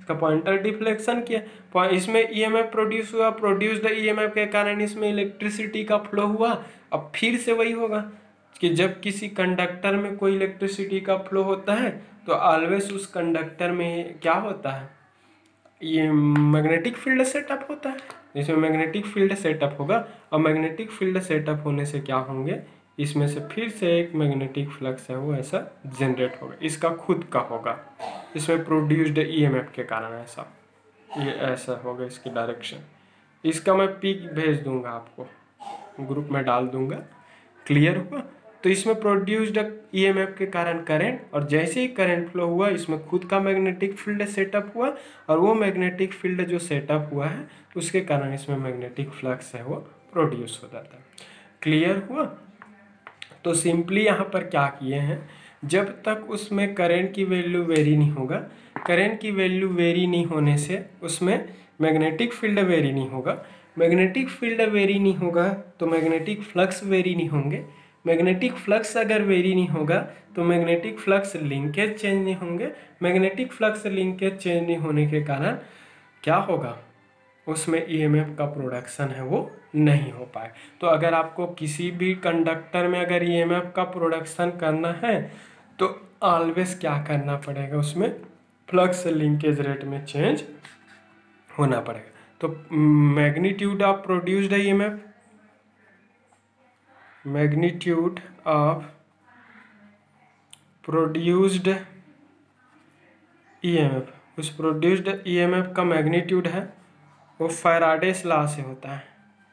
तो पॉइंटर डिफ्लेक्शन किया, इसमें ईएमएफ प्रोड्यूस हुआ, प्रोड्यूस्ड ईएमएफ के कारण इसमें इलेक्ट्रिसिटी का फ्लो हुआ। अब फिर से वही होगा कि जब किसी कंडक्टर में कोई इलेक्ट्रिसिटी का फ्लो होता है तो ऑलवेज उस कंडक्टर में क्या होता है, ये मैग्नेटिक फील्ड सेटअप होता है। इसमें मैग्नेटिक फील्ड सेटअप होगा और मैग्नेटिक फील्ड सेटअप होने से क्या होंगे, इसमें से फिर से एक मैग्नेटिक फ्लक्स है वो ऐसा जनरेट होगा, इसका खुद का होगा, इसमें प्रोड्यूस्ड ईएमएफ के कारण ऐसा ये ऐसा होगा इसकी डायरेक्शन। इसका मैं पिक भेज दूंगा आपको, ग्रुप में डाल दूंगा, क्लियर हुआ। तो इसमें प्रोड्यूस्ड ईएमएफ के कारण करंट, और जैसे ही करंट फ्लो हुआ इसमें खुद का मैग्नेटिक फील्ड सेटअप हुआ, और वो मैग्नेटिक फील्ड जो सेटअप हुआ है उसके कारण इसमें मैग्नेटिक फ्लक्स है वो प्रोड्यूस हो जाता है। क्लियर हुआ। तो सिंपली यहाँ पर क्या किए हैं, जब तक उसमें करंट की वैल्यू वेरी नहीं होगा, करंट की वैल्यू वेरी नहीं होने से उसमें मैग्नेटिक फील्ड वेरी नहीं होगा, मैग्नेटिक फील्ड वेरी नहीं होगा तो मैग्नेटिक फ्लक्स वेरी नहीं होंगे, मैग्नेटिक फ्लक्स अगर वेरी नहीं होगा तो मैग्नेटिक फ्लक्स लिंकेज चेंज नहीं होंगे, मैग्नेटिक फ्लक्स लिंकेज चेंज नहीं होने के कारण क्या होगा, उसमें ईएमएफ का प्रोडक्शन है वो नहीं हो पाए। तो अगर आपको किसी भी कंडक्टर में अगर ईएमएफ का प्रोडक्शन करना है तो ऑलवेज क्या करना पड़ेगा, उसमें फ्लक्स लिंकेज रेट में चेंज होना पड़ेगा। तो magnitude of produced EMF, magnitude of produced EMF, उस प्रोड्यूस्ड ईएमएफ का मैग्नीट्यूड है वो फैराडेस लॉ से होता है,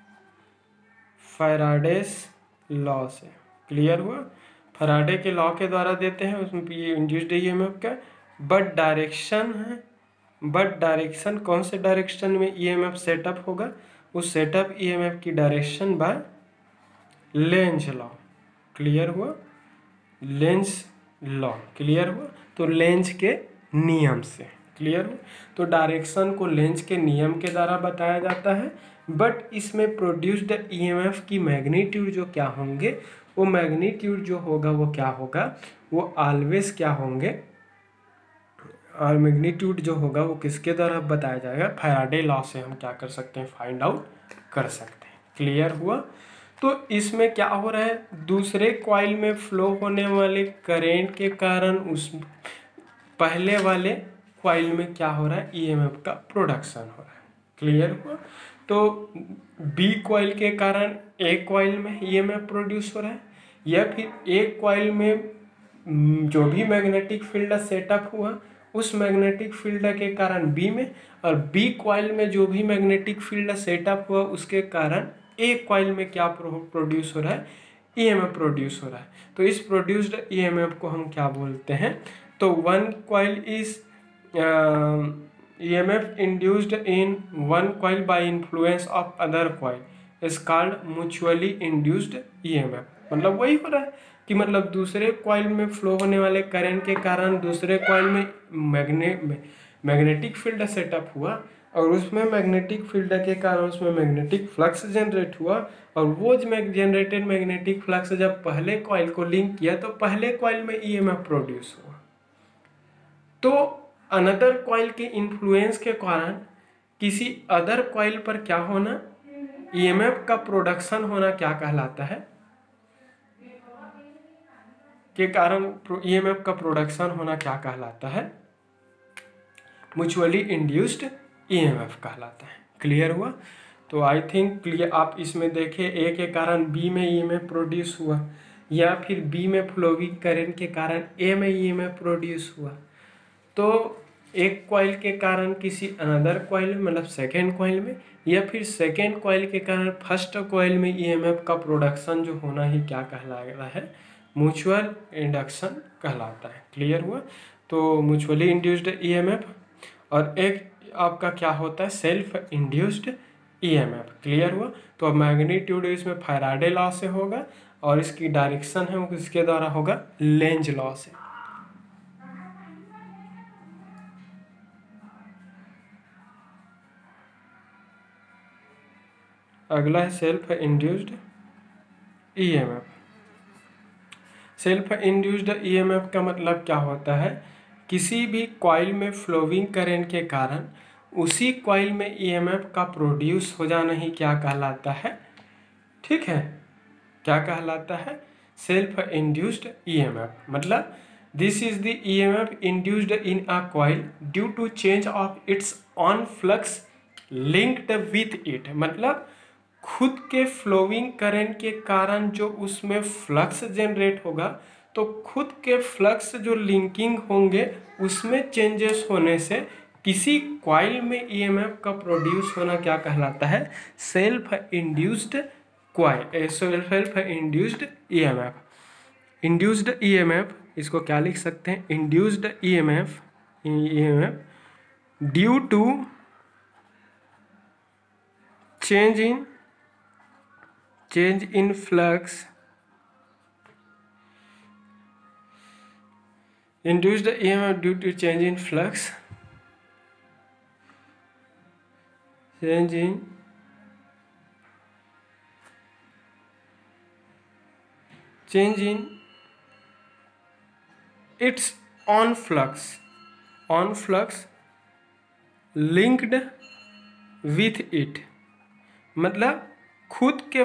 फैराडेस लॉ से। क्लियर हुआ। फैराडे के लॉ के द्वारा देते हैं, उसमें ये इंड्यूस्ड ईएमएफ का बट डायरेक्शन है, बट डायरेक्शन कौन से डायरेक्शन में ईएमएफ सेटअप होगा, उस सेटअप ईएमएफ की direction by Lenz law. Clear हुआ, लेंज लॉ। क्लियर हुआ। तो लेंज के नियम से। क्लियर हुआ। तो डायरेक्शन को लेंज के नियम के द्वारा बताया जाता है, बट इसमें प्रोड्यूस्ड ईएमएफ की मैग्नीट्यूड जो क्या होंगे, वो मैग्नीट्यूड जो होगा वो क्या होगा, वो ऑलवेज क्या होंगे, और मैग्नीट्यूड जो होगा वो किसके द्वारा बताया जाएगा, फैराडे लॉ से हम क्या कर सकते हैं, फाइंड आउट कर सकते हैं। क्लियर हुआ। तो इसमें क्या हो रहा है, दूसरे कॉइल में फ्लो होने वाले करेंट के कारण उस पहले वाले कॉइल में क्या हो रहा है, ईएमएफ का प्रोडक्शन हो रहा है। क्लियर हुआ। तो बी कॉइल के कारण ए कॉइल में ईएमएफ प्रोड्यूस हो रहा है, या फिर एक कॉइल में जो भी मैग्नेटिक फील्ड सेटअप हुआ उस मैग्नेटिक फील्ड के कारण बी में, और बी कॉइल में जो भी मैग्नेटिक फील्ड सेटअप हुआ उसके कारण एक कॉइल में क्या प्रोड्यूस हो रहा है, ईएमएफ प्रोड्यूस हो रहा है। तो इस प्रोड्यूस्ड ईएमएफ को हम क्या बोलते हैं, तो one coil is EMF induced in one coil by influence of other coil is called mutually induced EMF. मतलब वही हो रहा है कि मतलब दूसरे कॉइल में फ्लो होने वाले करंट के कारण दूसरे कॉइल में मैग्नेटिक फील्ड सेटअप हुआ, और उसमें मैग्नेटिक फील्ड के कारण उसमें मैग्नेटिक फ्लक्स जनरेट हुआ, और वो जनरेटेड मैग्नेटिक फ्लक्स जब पहले कॉइल को लिंक किया तो पहले कॉइल में ईएमएफ प्रोड्यूस हुआ। तो अनदर कॉइल के इन्फ्लुएंस के कारण किसी अदर कॉइल पर क्या होना, ईएमएफ का प्रोडक्शन होना क्या कहलाता है, के कारण ईएमएफ का प्रोडक्शन होना क्या कहलाता है, म्यूचुअली इंड्यूस्ड ईएमएफ कहलाता है। क्लियर हुआ। तो आई थिंक क्लियर। आप इसमें देखें, ए के कारण बी में ईएमएफ प्रोड्यूस हुआ, या फिर बी में फ्लोइंग करंट के कारण ए में ईएमएफ प्रोड्यूस हुआ। तो एक कॉइल के कारण किसी अनदर कॉइल में, मतलब सेकेंड कॉइल में, या फिर सेकेंड कॉइल के कारण फर्स्ट कॉइल में ईएमएफ का प्रोडक्शन जो होना ही क्या कहलाता है, म्यूचुअल इंडक्शन कहलाता है। क्लियर हुआ। तो म्यूचुअली इंड्यूस्ड ईएमएफ, और एक आपका क्या होता है, सेल्फ इंड्यूस्ड ईएमएफ। क्लियर हुआ। तो अब मैग्नीट्यूड इसमें फैराडे लॉ से होगा, और इसकी डायरेक्शन है वो किसके द्वारा होगा, लेंज लॉ से। अगला है self induced EMF. Self induced EMF का मतलब क्या होता है किसी भी कॉइल में फ्लोइंग करंट के कारण उसी कॉइल में ईएमएफ का प्रोड्यूस हो जाना ही क्या कहलाता है, ठीक है, क्या कहलाता है, सेल्फ इंड्यूस्ड ईएमएफ। मतलब this is the EMF induced in a coil due to change of its own flux linked with it. मतलब खुद के फ्लोइंग करंट के कारण जो उसमें फ्लक्स जनरेट होगा, तो खुद के फ्लक्स जो लिंकिंग होंगे उसमें चेंजेस होने से किसी कॉइल में ईएमएफ का प्रोड्यूस होना क्या कहलाता है, self induced coil, self induced EMF. Induced EMF इसको क्या लिख सकते हैं, induced EMF, EMF due to change in flux, induced EMF due to change in flux, change in its on flux linked with it। मतलब खुद के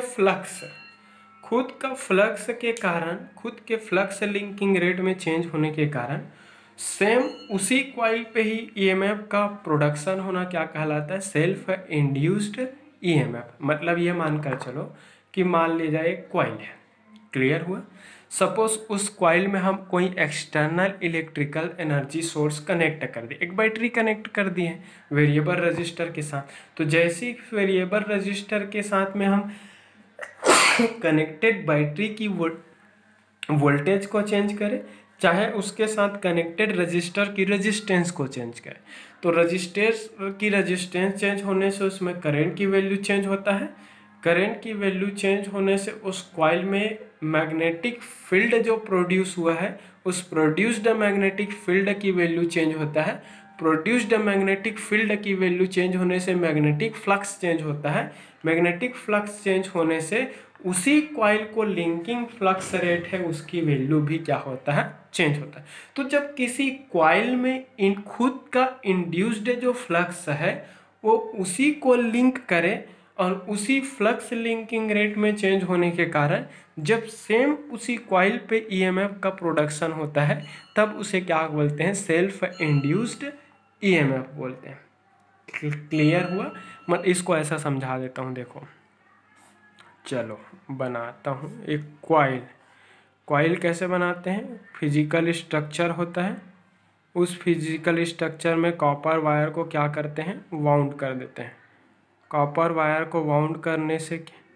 flux के कारण, खुद के फ्लक्स लिंकिंग रेट में चेंज होने के कारण सेम उसी कॉइल पे ही ईएमएफ का प्रोडक्शन होना क्या कहलाता है, सेल्फ इंड्यूस्ड ईएमएफ। मतलब ये मानकर चलो कि मान ली जाए एक कॉइल है, क्लियर हुआ। सपोज उस कॉइल में हम कोई external electrical energy source connect कर दिए, एक बैटरी कनेक्ट कर दिए वेरिएबल रजिस्टर के साथ। तो जैसे ही वेरिएबल रजिस्टर के साथ में हम कनेक्टेड बैटरी की वोल्टेज को चेंज करें, चाहे उसके साथ कनेक्टेड रजिस्टर की रेजिस्टेंस को चेंज करें, तो रजिस्टेंस की रेजिस्टेंस चेंज होने से उसमें करंट की वैल्यू चेंज होता है। करंट की वैल्यू चेंज होने से उस कॉइल में मैग्नेटिक फील्ड जो प्रोड्यूस हुआ है, उस प्रोड्यूस्ड मैग्नेटिक फील्ड की वैल्यू चेंज होता है। प्रोड्यूस्ड मैग्नेटिक फील्ड की वैल्यू चेंज होने से मैग्नेटिक फ्लक्स चेंज होता है। मैग्नेटिक फ्लक्स चेंज होने से उसी कॉइल को लिंकिंग फ्लक्स रेट है उसकी वैल्यू भी क्या होता है, चेंज होता है। तो जब किसी कॉइल में इन खुद का इंड्यूस्ड जो फ्लक्स है वो उसी को लिंक करे और उसी फ्लक्स लिंकिंग रेट में चेंज होने के कारण जब सेम उसी कॉइल पे ईएमएफ का प्रोडक्शन होता है, तब उसे क्या बोलते हैं, सेल्फ इंड्यूस्ड ईएमएफ बोलते हैं। क्लियर हुआ। मैं इसको ऐसा समझा देता हूँ, देखो चलो बनाता हूँ एक कॉइल कैसे बनाते हैं, फिजिकल स्ट्रक्चर होता है, उस फिजिकल स्ट्रक्चर में कॉपर वायर को क्या करते हैं, वाउंड कर देते हैं। कॉपर वायर को वाउंड करने से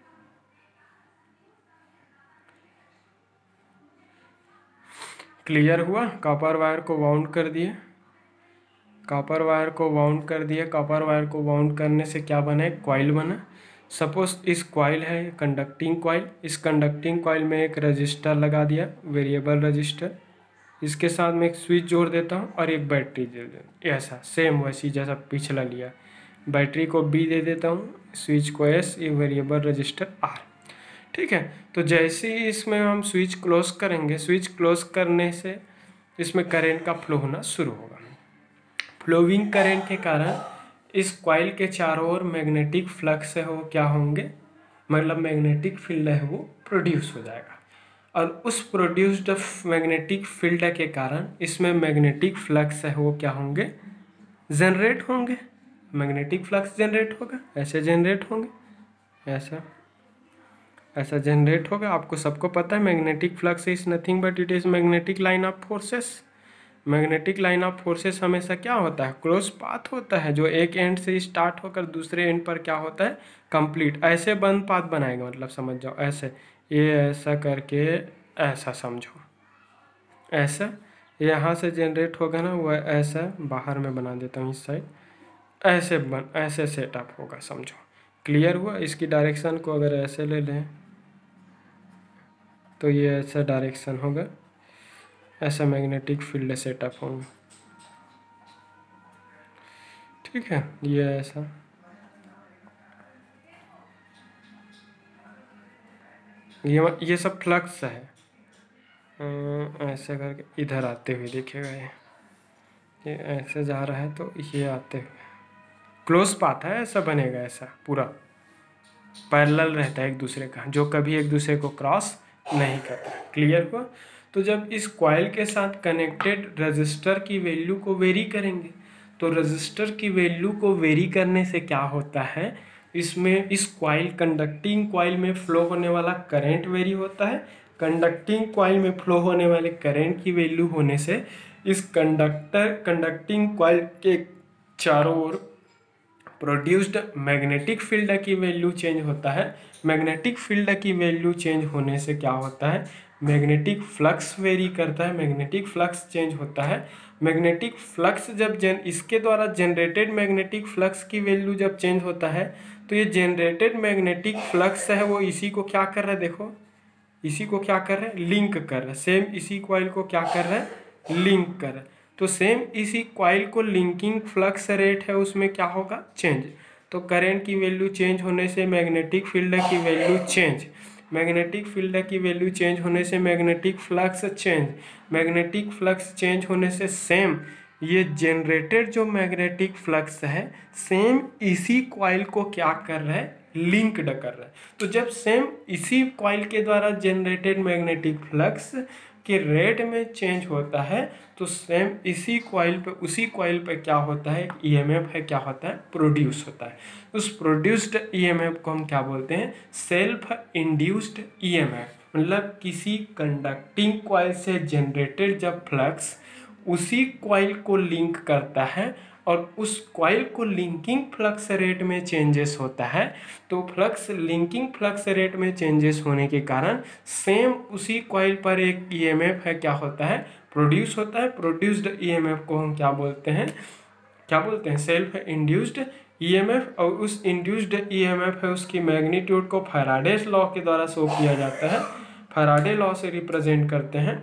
क्लियर हुआ। कॉपर वायर को वाउंड कर दिए, कॉपर वायर को वाउंड कर दिए, कॉपर वायर को वाउंड करने से क्या बना, एक कॉइल बना। सपोज इस कॉइल है कंडक्टिंग कॉइल, इस कंडक्टिंग कॉइल में एक रजिस्टर लगा दिया, वेरिएबल रजिस्टर, इसके साथ में एक स्विच जोड़ देता हूँ और एक बैटरी दे देता हूँ, ऐसा सेम वैसी जैसा पिछला लिया। बैटरी को B दे देता हूँ, स्विच को S, ये वेरिएबल रजिस्टर R, ठीक है। तो जैसे ही इसमें हम स्विच क्लोज करेंगे, स्विच क्लोज करने से इसमें करंट का फ्लो होना शुरू होगा। फ्लोइंग करंट के कारण इस कॉइल के चारों ओर मैग्नेटिक फ्लक्स है वो क्या होंगे, मतलब मैग्नेटिक फील्ड है वो प्रोड्यूस हो जाएगा, और उस प्रोड्यूस्ड मैग्नेटिक फील्ड के कारण इसमें मैग्नेटिक फ्लक्स है वो क्या होंगे, जनरेट होंगे। मैग्नेटिक फ्लक्स जनरेट होगा, ऐसे जनरेट होंगे, ऐसा जनरेट होगा। आपको सबको पता है magnetic flux is nothing but it is magnetic line of forces. Magnetic line of forces हमेशा क्या होता है, क्लोज पाथ होता है, जो एक एंड से स्टार्ट होकर दूसरे एंड पर क्या होता है, कंप्लीट। ऐसे बंद पाथ बनाएगा, मतलब समझ जाओ, ऐसे ये ऐसा करके ऐसा समझो, ऐसा यहाँ से जनरेट होगा ना, वो ऐसा बाहर में बना देता हूँ इस साइड, ऐसे सेटअप होगा, समझो। क्लियर हुआ। इसकी डायरेक्शन को अगर ऐसे ले लें तो ये ऐसा डायरेक्शन होगा, ऐसा मैग्नेटिक फील्ड सेटअप होंगे, ठीक है। ये ऐसा, ये सब फ्लक्स है, ऐसे करके इधर आते हुए दिखेगा ये, ये ऐसे जा रहा है तो ये आते हुए क्लोज पाथ है, ऐसा बनेगा, ऐसा पूरा पैरेलल रहता है एक दूसरे का, जो कभी एक दूसरे को क्रॉस नहीं करता। क्लियर हुआ? तो जब इस कॉइल के साथ कनेक्टेड रजिस्टर की वैल्यू को वेरी करेंगे, तो रजिस्टर की वैल्यू को वेरी करने से क्या होता है, इसमें इस कॉइल कंडक्टिंग कॉइल में फ्लो होने वाला करंट वेरी होता है। कंडक्टिंग कॉइल में फ्लो होने वाले करंट की वैल्यू होने से इस कंडक्टिंग कॉइल के चारों ओर प्रोड्यूस्ड मैग्नेटिक फील्ड की वैल्यू चेंज होता है। मैग्नेटिक फील्ड की वैल्यू चेंज होने से क्या होता है, मैग्नेटिक फ्लक्स वेरी करता है, मैग्नेटिक फ्लक्स चेंज होता है। मैग्नेटिक फ्लक्स जब इसके द्वारा जनरेटेड मैग्नेटिक फ्लक्स की वैल्यू जब चेंज होता है, तो ये जनरेटेड मैग्नेटिक फ्लक्स है वो इसी को क्या कर रहा है, देखो इसी को क्या कर रहा है, लिंक कर रहा है। सेम इसी कॉइल को क्या कर रहा है, लिंक कर रहा है। तो सेम इसी कॉइल को लिंकिंग फ्लक्स रेट है, उसमें क्या होगा, चेंज। तो करंट की वैल्यू चेंज होने से मैग्नेटिक फील्ड की वैल्यू चेंज, मैग्नेटिक फील्ड की वैल्यू चेंज होने से magnetic flux change, magnetic flux change होने से सेम ये जनरेटेड जो मैग्नेटिक फ्लक्स है सेम इसी कॉइल को क्या कर रहा है, लिंक्ड कर रहा है। तो जब सेम इसी कॉइल के द्वारा जनरेटेड मैग्नेटिक फ्लक्स के रेट में चेंज होता है, तो सेम इसी कॉइल पे उसी कॉइल पे क्या होता है, ईएमएफ है, क्या होता है, प्रोड्यूस होता है। उस प्रोड्यूस्ड ईएमएफ को हम क्या बोलते हैं, सेल्फ इंड्यूस्ड ईएमएफ। मतलब किसी कंडक्टिंग कॉइल से जनरेटेड जब फ्लक्स उसी कॉइल को लिंक करता है और उस कॉइल को लिंकिंग फ्लक्स रेट में चेंजेस होता है, तो फ्लक्स लिंकिंग फ्लक्स रेट में चेंजेस होने के कारण सेम उसी कॉइल पर एक ईएमएफ है, क्या होता है, प्रोड्यूस होता है। प्रोड्यूस्ड ईएमएफ को हम क्या बोलते हैं, क्या बोलते हैं, सेल्फ इंड्यूस्ड ईएमएफ। और उस इंड्यूस्ड ईएमएफ है उसकी मैग्नीट्यूड को फैराडेस लॉ के द्वारा शो किया जाता है, फैराडे लॉ से रिप्रेजेंट करते हैं।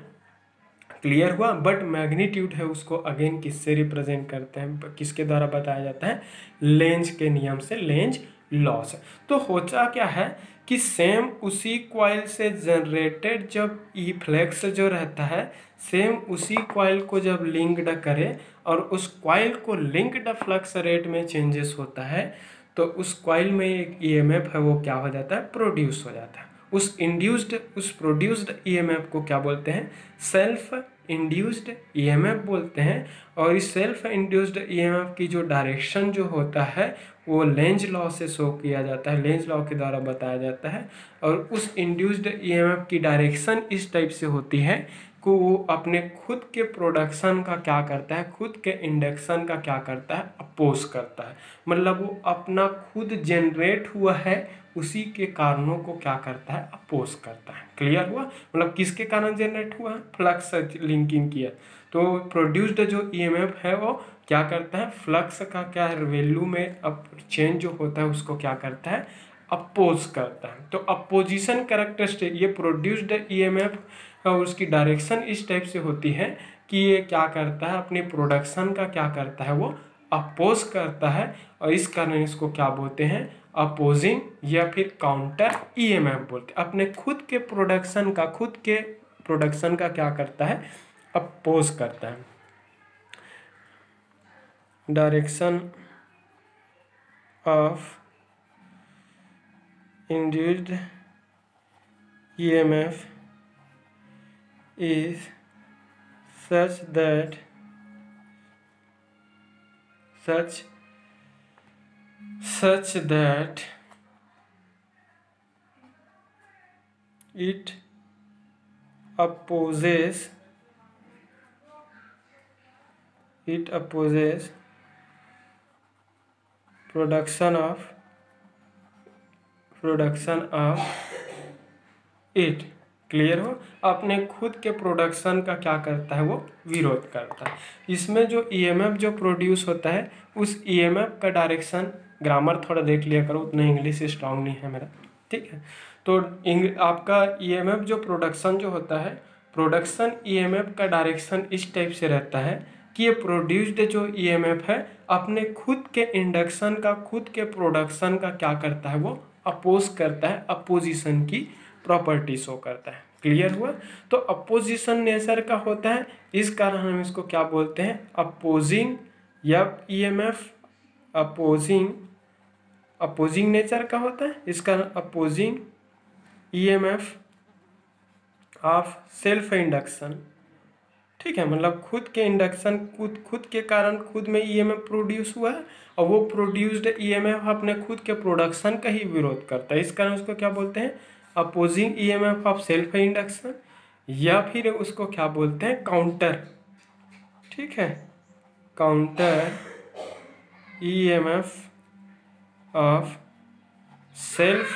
क्लियर हुआ? बट मैग्नीट्यूड है उसको अगेन किससे रिप्रेजेंट करते हैं, किसके द्वारा बताया जाता है, लेंज के नियम से, लेंज लॉ से। तो होता क्या है कि सेम उसी कॉइल से जनरेटेड जब ई फ्लक्स जो रहता है, सेम उसी कॉइल को जब लिंक्ड करे और उस कॉइल को लिंक्ड फ्लक्स रेट में चेंजेस होता है, तो उस कॉइल में एक ईएमएफ है वो क्या हो जाता है, प्रोड्यूस हो जाता है। उस प्रोड्यूस्ड ईएमएफ को क्या बोलते हैं, सेल्फ इंड्यूस्ड ईएमएफ बोलते हैं। और इस सेल्फ इंड्यूस्ड ईएमएफ की जो डायरेक्शन जो होता है वो लेंज लॉ से शो किया जाता है, लेंज लॉ के द्वारा बताया जाता है। और उस इंड्यूस्ड ईएमएफ की डायरेक्शन इस टाइप से होती है कि वो अपने खुद के प्रोडक्शन का क्या करता है, खुद के इंडक्शन का क्या करता है, अपोज करता है। मतलब वो अपना खुद जनरेट हुआ है उसी के कारणों को क्या करता है, अपोज करता है। क्लियर हुआ? मतलब किसके कारण जनरेट हुआ है, फ्लक्स लिंकिंग किया, तो प्रोड्यूस्ड जो ईएमएफ है वो क्या करता है, फ्लक्स का क्या वैल्यू में अब चेंज जो होता है उसको क्या करता है, अपोज करता है। तो अपोजिशन कैरेक्टरिस्टिक ये प्रोड्यूस्ड ईएमएफ और उसकी डायरेक्शन इस टाइप से होती है कि ये क्या करता है, अपने प्रोडक्शन का क्या करता है, वो अपोज करता है। और इस कारण इसको क्या बोलते हैं, अपोजिंग या फिर काउंटर ईएमएफ बोलते हैं। अपने खुद के प्रोडक्शन का क्या करता है, अपोज करता है। Direction of induced EMF is such that it opposes production of it। Clear हो? अपने खुद के प्रोडक्शन का क्या करता है, वो विरोध करता है। इसमें जो ईएमएफ जो प्रोड्यूस होता है उस ईएमएफ का डायरेक्शन, ग्रामर थोड़ा देख लिया करो, उतना इंग्लिश स्ट्रांग नहीं है मेरा, ठीक है। तो आपका ईएमएफ जो प्रोडक्शन जो होता है, प्रोडक्शन ईएमएफ का डायरेक्शन इस टाइप से रहता है कि ये प्रोड्यूस्ड जो ईएमएफ है अपने खुद के इंडक्शन का, खुद के प्रोडक्शन का क्या करता है, वो अपोज करता है, अपोजिशन की प्रॉपर्टी शो करता है। क्लियर हुआ। तो अपोजिशन नेचर का होता है, इस कारण हम इसको क्या बोलते हैं, अपोजिंग या ईएमएफ अपोजिंग नेचर का होता है, इस कारण opposing EMF of self induction. ठीक है, मतलब खुद के इंडक्शन खुद के कारण खुद में ईएमएफ प्रोड्यूस हुआ है और वो प्रोड्यूस्ड ईएमएफ अपने खुद के प्रोडक्शन का ही विरोध करता है, इस कारण उसको क्या बोलते हैं, opposing EMF of self induction, या फिर उसको क्या बोलते हैं, काउंटर। ठीक है, counter EMF of self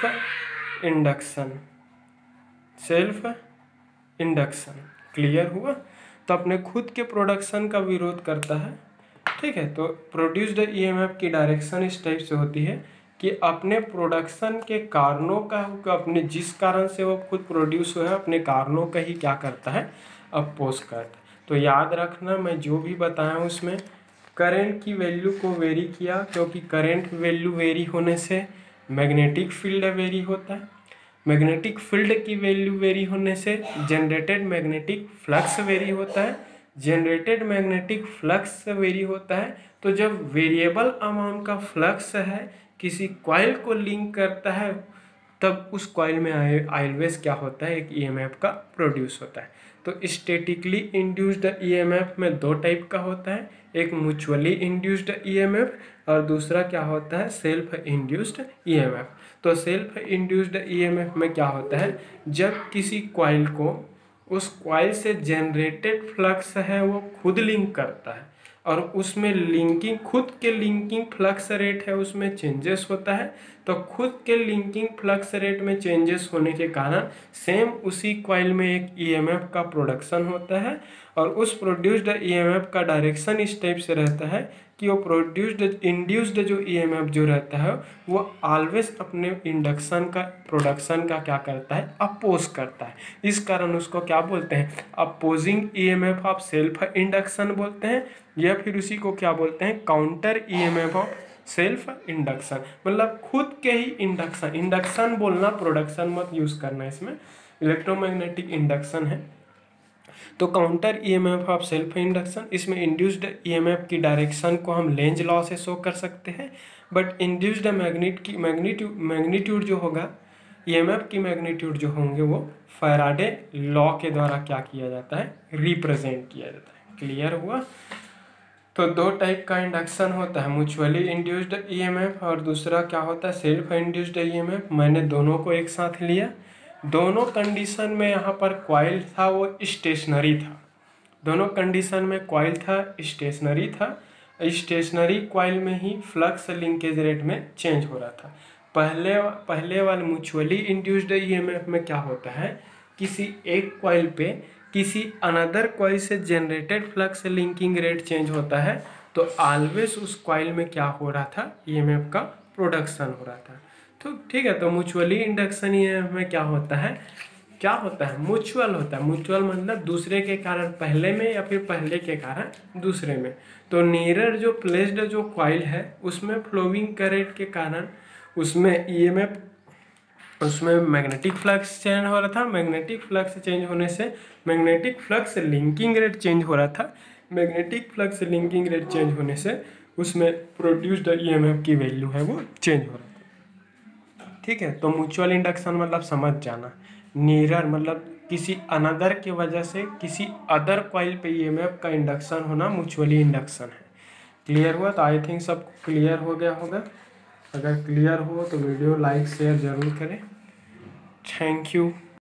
induction. Clear हुआ। तो अपने खुद के प्रोडक्शन का विरोध करता है। ठीक है, तो प्रोड्यूस्ड ईएमएफ की डायरेक्शन इस टाइप से होती है कि अपने प्रोडक्शन के कारणों का, अपने जिस कारण से वो खुद प्रोड्यूस हुआ है अपने कारणों का ही क्या करता है, अपोज करता है। तो याद रखना, मैं जो भी बताया हूँ उसमें करंट की वैल्यू को वेरी किया, क्योंकि करंट वैल्यू वेरी होने से मैग्नेटिक फील्ड वेरी होता है, मैग्नेटिक फील्ड की वैल्यू वेरी होने से जनरेटेड मैग्नेटिक फ्लक्स वेरी होता है, जनरेटेड मैग्नेटिक फ्लक्स वेरी होता है। तो जब वेरिएबल अमाउंट का फ्लक्स है किसी कॉइल को लिंक करता है, तब उस कॉइल में ऑलवेज क्या होता है, एक ईएमएफ का प्रोड्यूस होता है। तो स्टैटिकली इंड्यूस्ड ईएमएफ में दो टाइप का होता है, एक म्यूचुअली इंड्यूस्ड ईएमएफ और दूसरा क्या होता है, सेल्फ इंड्यूस्ड ईएमएफ। तो सेल्फ इंड्यूस्ड ईएमएफ में क्या होता है, जब किसी कॉइल को उस कॉइल से जनरेटेड फ्लक्स है वो खुद लिंक करता है और उसमें लिंकिंग, खुद के लिंकिंग फ्लक्स रेट है उसमें चेंजेस होता है, तो खुद के लिंकिंग फ्लक्स रेट में चेंजेस होने के कारण सेम उसी कॉइल में एक ईएमएफ का प्रोडक्शन होता है और उस प्रोड्यूस्ड ईएमएफ का डायरेक्शन इस टाइप से रहता है कि वो प्रोड्यूस्ड इंड्यूस्ड जो ईएमएफ जो रहता है वो ऑलवेज अपने इंडक्शन का प्रोडक्शन का क्या करता है, अपोज करता है। इस कारण उसको क्या बोलते हैं, opposing EMF of self induction बोलते हैं, या फिर उसी को क्या बोलते हैं, counter EMF of self induction. मतलब खुद के ही इंडक्शन, इंडक्शन बोलना, प्रोडक्शन मत यूज करना, इसमें इलेक्ट्रोमैग्नेटिक इंडक्शन है। तो counter EMF of self induction, इसमें इंड्यूस्ड ईएमएफ की डायरेक्शन को हम लेंज लॉ से शो कर सकते हैं, बट इंड्यूस्ड मैग्नीट्यूड जो होगा, ईएमएफ की मैग्नीट्यूड जो होंगे वो फैराडे लॉ के द्वारा क्या किया जाता है, रिप्रेजेंट किया जाता है। क्लियर हुआ। तो दो टाइप का इंडक्शन होता है, म्यूचुअली इंड्यूस्ड ईएमएफ और दूसरा क्या होता है, सेल्फ इंड्यूस्ड ईएमएफ। मैंने दोनों को एक साथ लिया। दोनों कंडीशन में यहाँ पर कॉइल था वो स्टेशनरी था, दोनों कंडीशन में कॉइल था स्टेशनरी था, स्टेशनरी कॉइल में ही फ्लक्स लिंकेज रेट में चेंज हो रहा था। पहले वाले म्यूचुअली इंड्यूस्ड ईएमएफ में क्या होता है, किसी एक कॉइल पे किसी अनदर कॉइल से generated flux linking rate change होता है, तो ऑलवेज उस कॉइल में क्या हो रहा था, ईएमएफ का प्रोडक्शन हो रहा था। तो ठीक है, तो म्यूचुअली इंडक्शन ईएमएफ में क्या होता है, म्यूचुअल होता है। म्यूचुअल मतलब दूसरे के कारण पहले में या फिर पहले के कारण दूसरे में। तो नियर जो प्लेस्ड जो कॉइल है उसमें फ्लोइंग करंट के कारण उसमें ईएमएफ, उसमें मैग्नेटिक फ्लक्स चेंज हो रहा था, मैग्नेटिक फ्लक्स चेंज होने से magnetic flux linking rate change हो रहा था, magnetic flux linking rate change होने से उसमें प्रोड्यूस्ड ईएमएफ की वैल्यू है वो चेंज हो रहा था। ठीक है, तो म्यूचुअल इंडक्शन मतलब समझ जाना, नियर मतलब किसी अनदर की वजह से किसी अदर कॉइल पे ईएमएफ का इंडक्शन होना म्यूचुअली इंडक्शन है। क्लियर हुआ। तो आई थिंक सब क्लियर हो गया होगा। अगर क्लियर हो तो वीडियो लाइक शेयर ज़रूर करें। Thank you.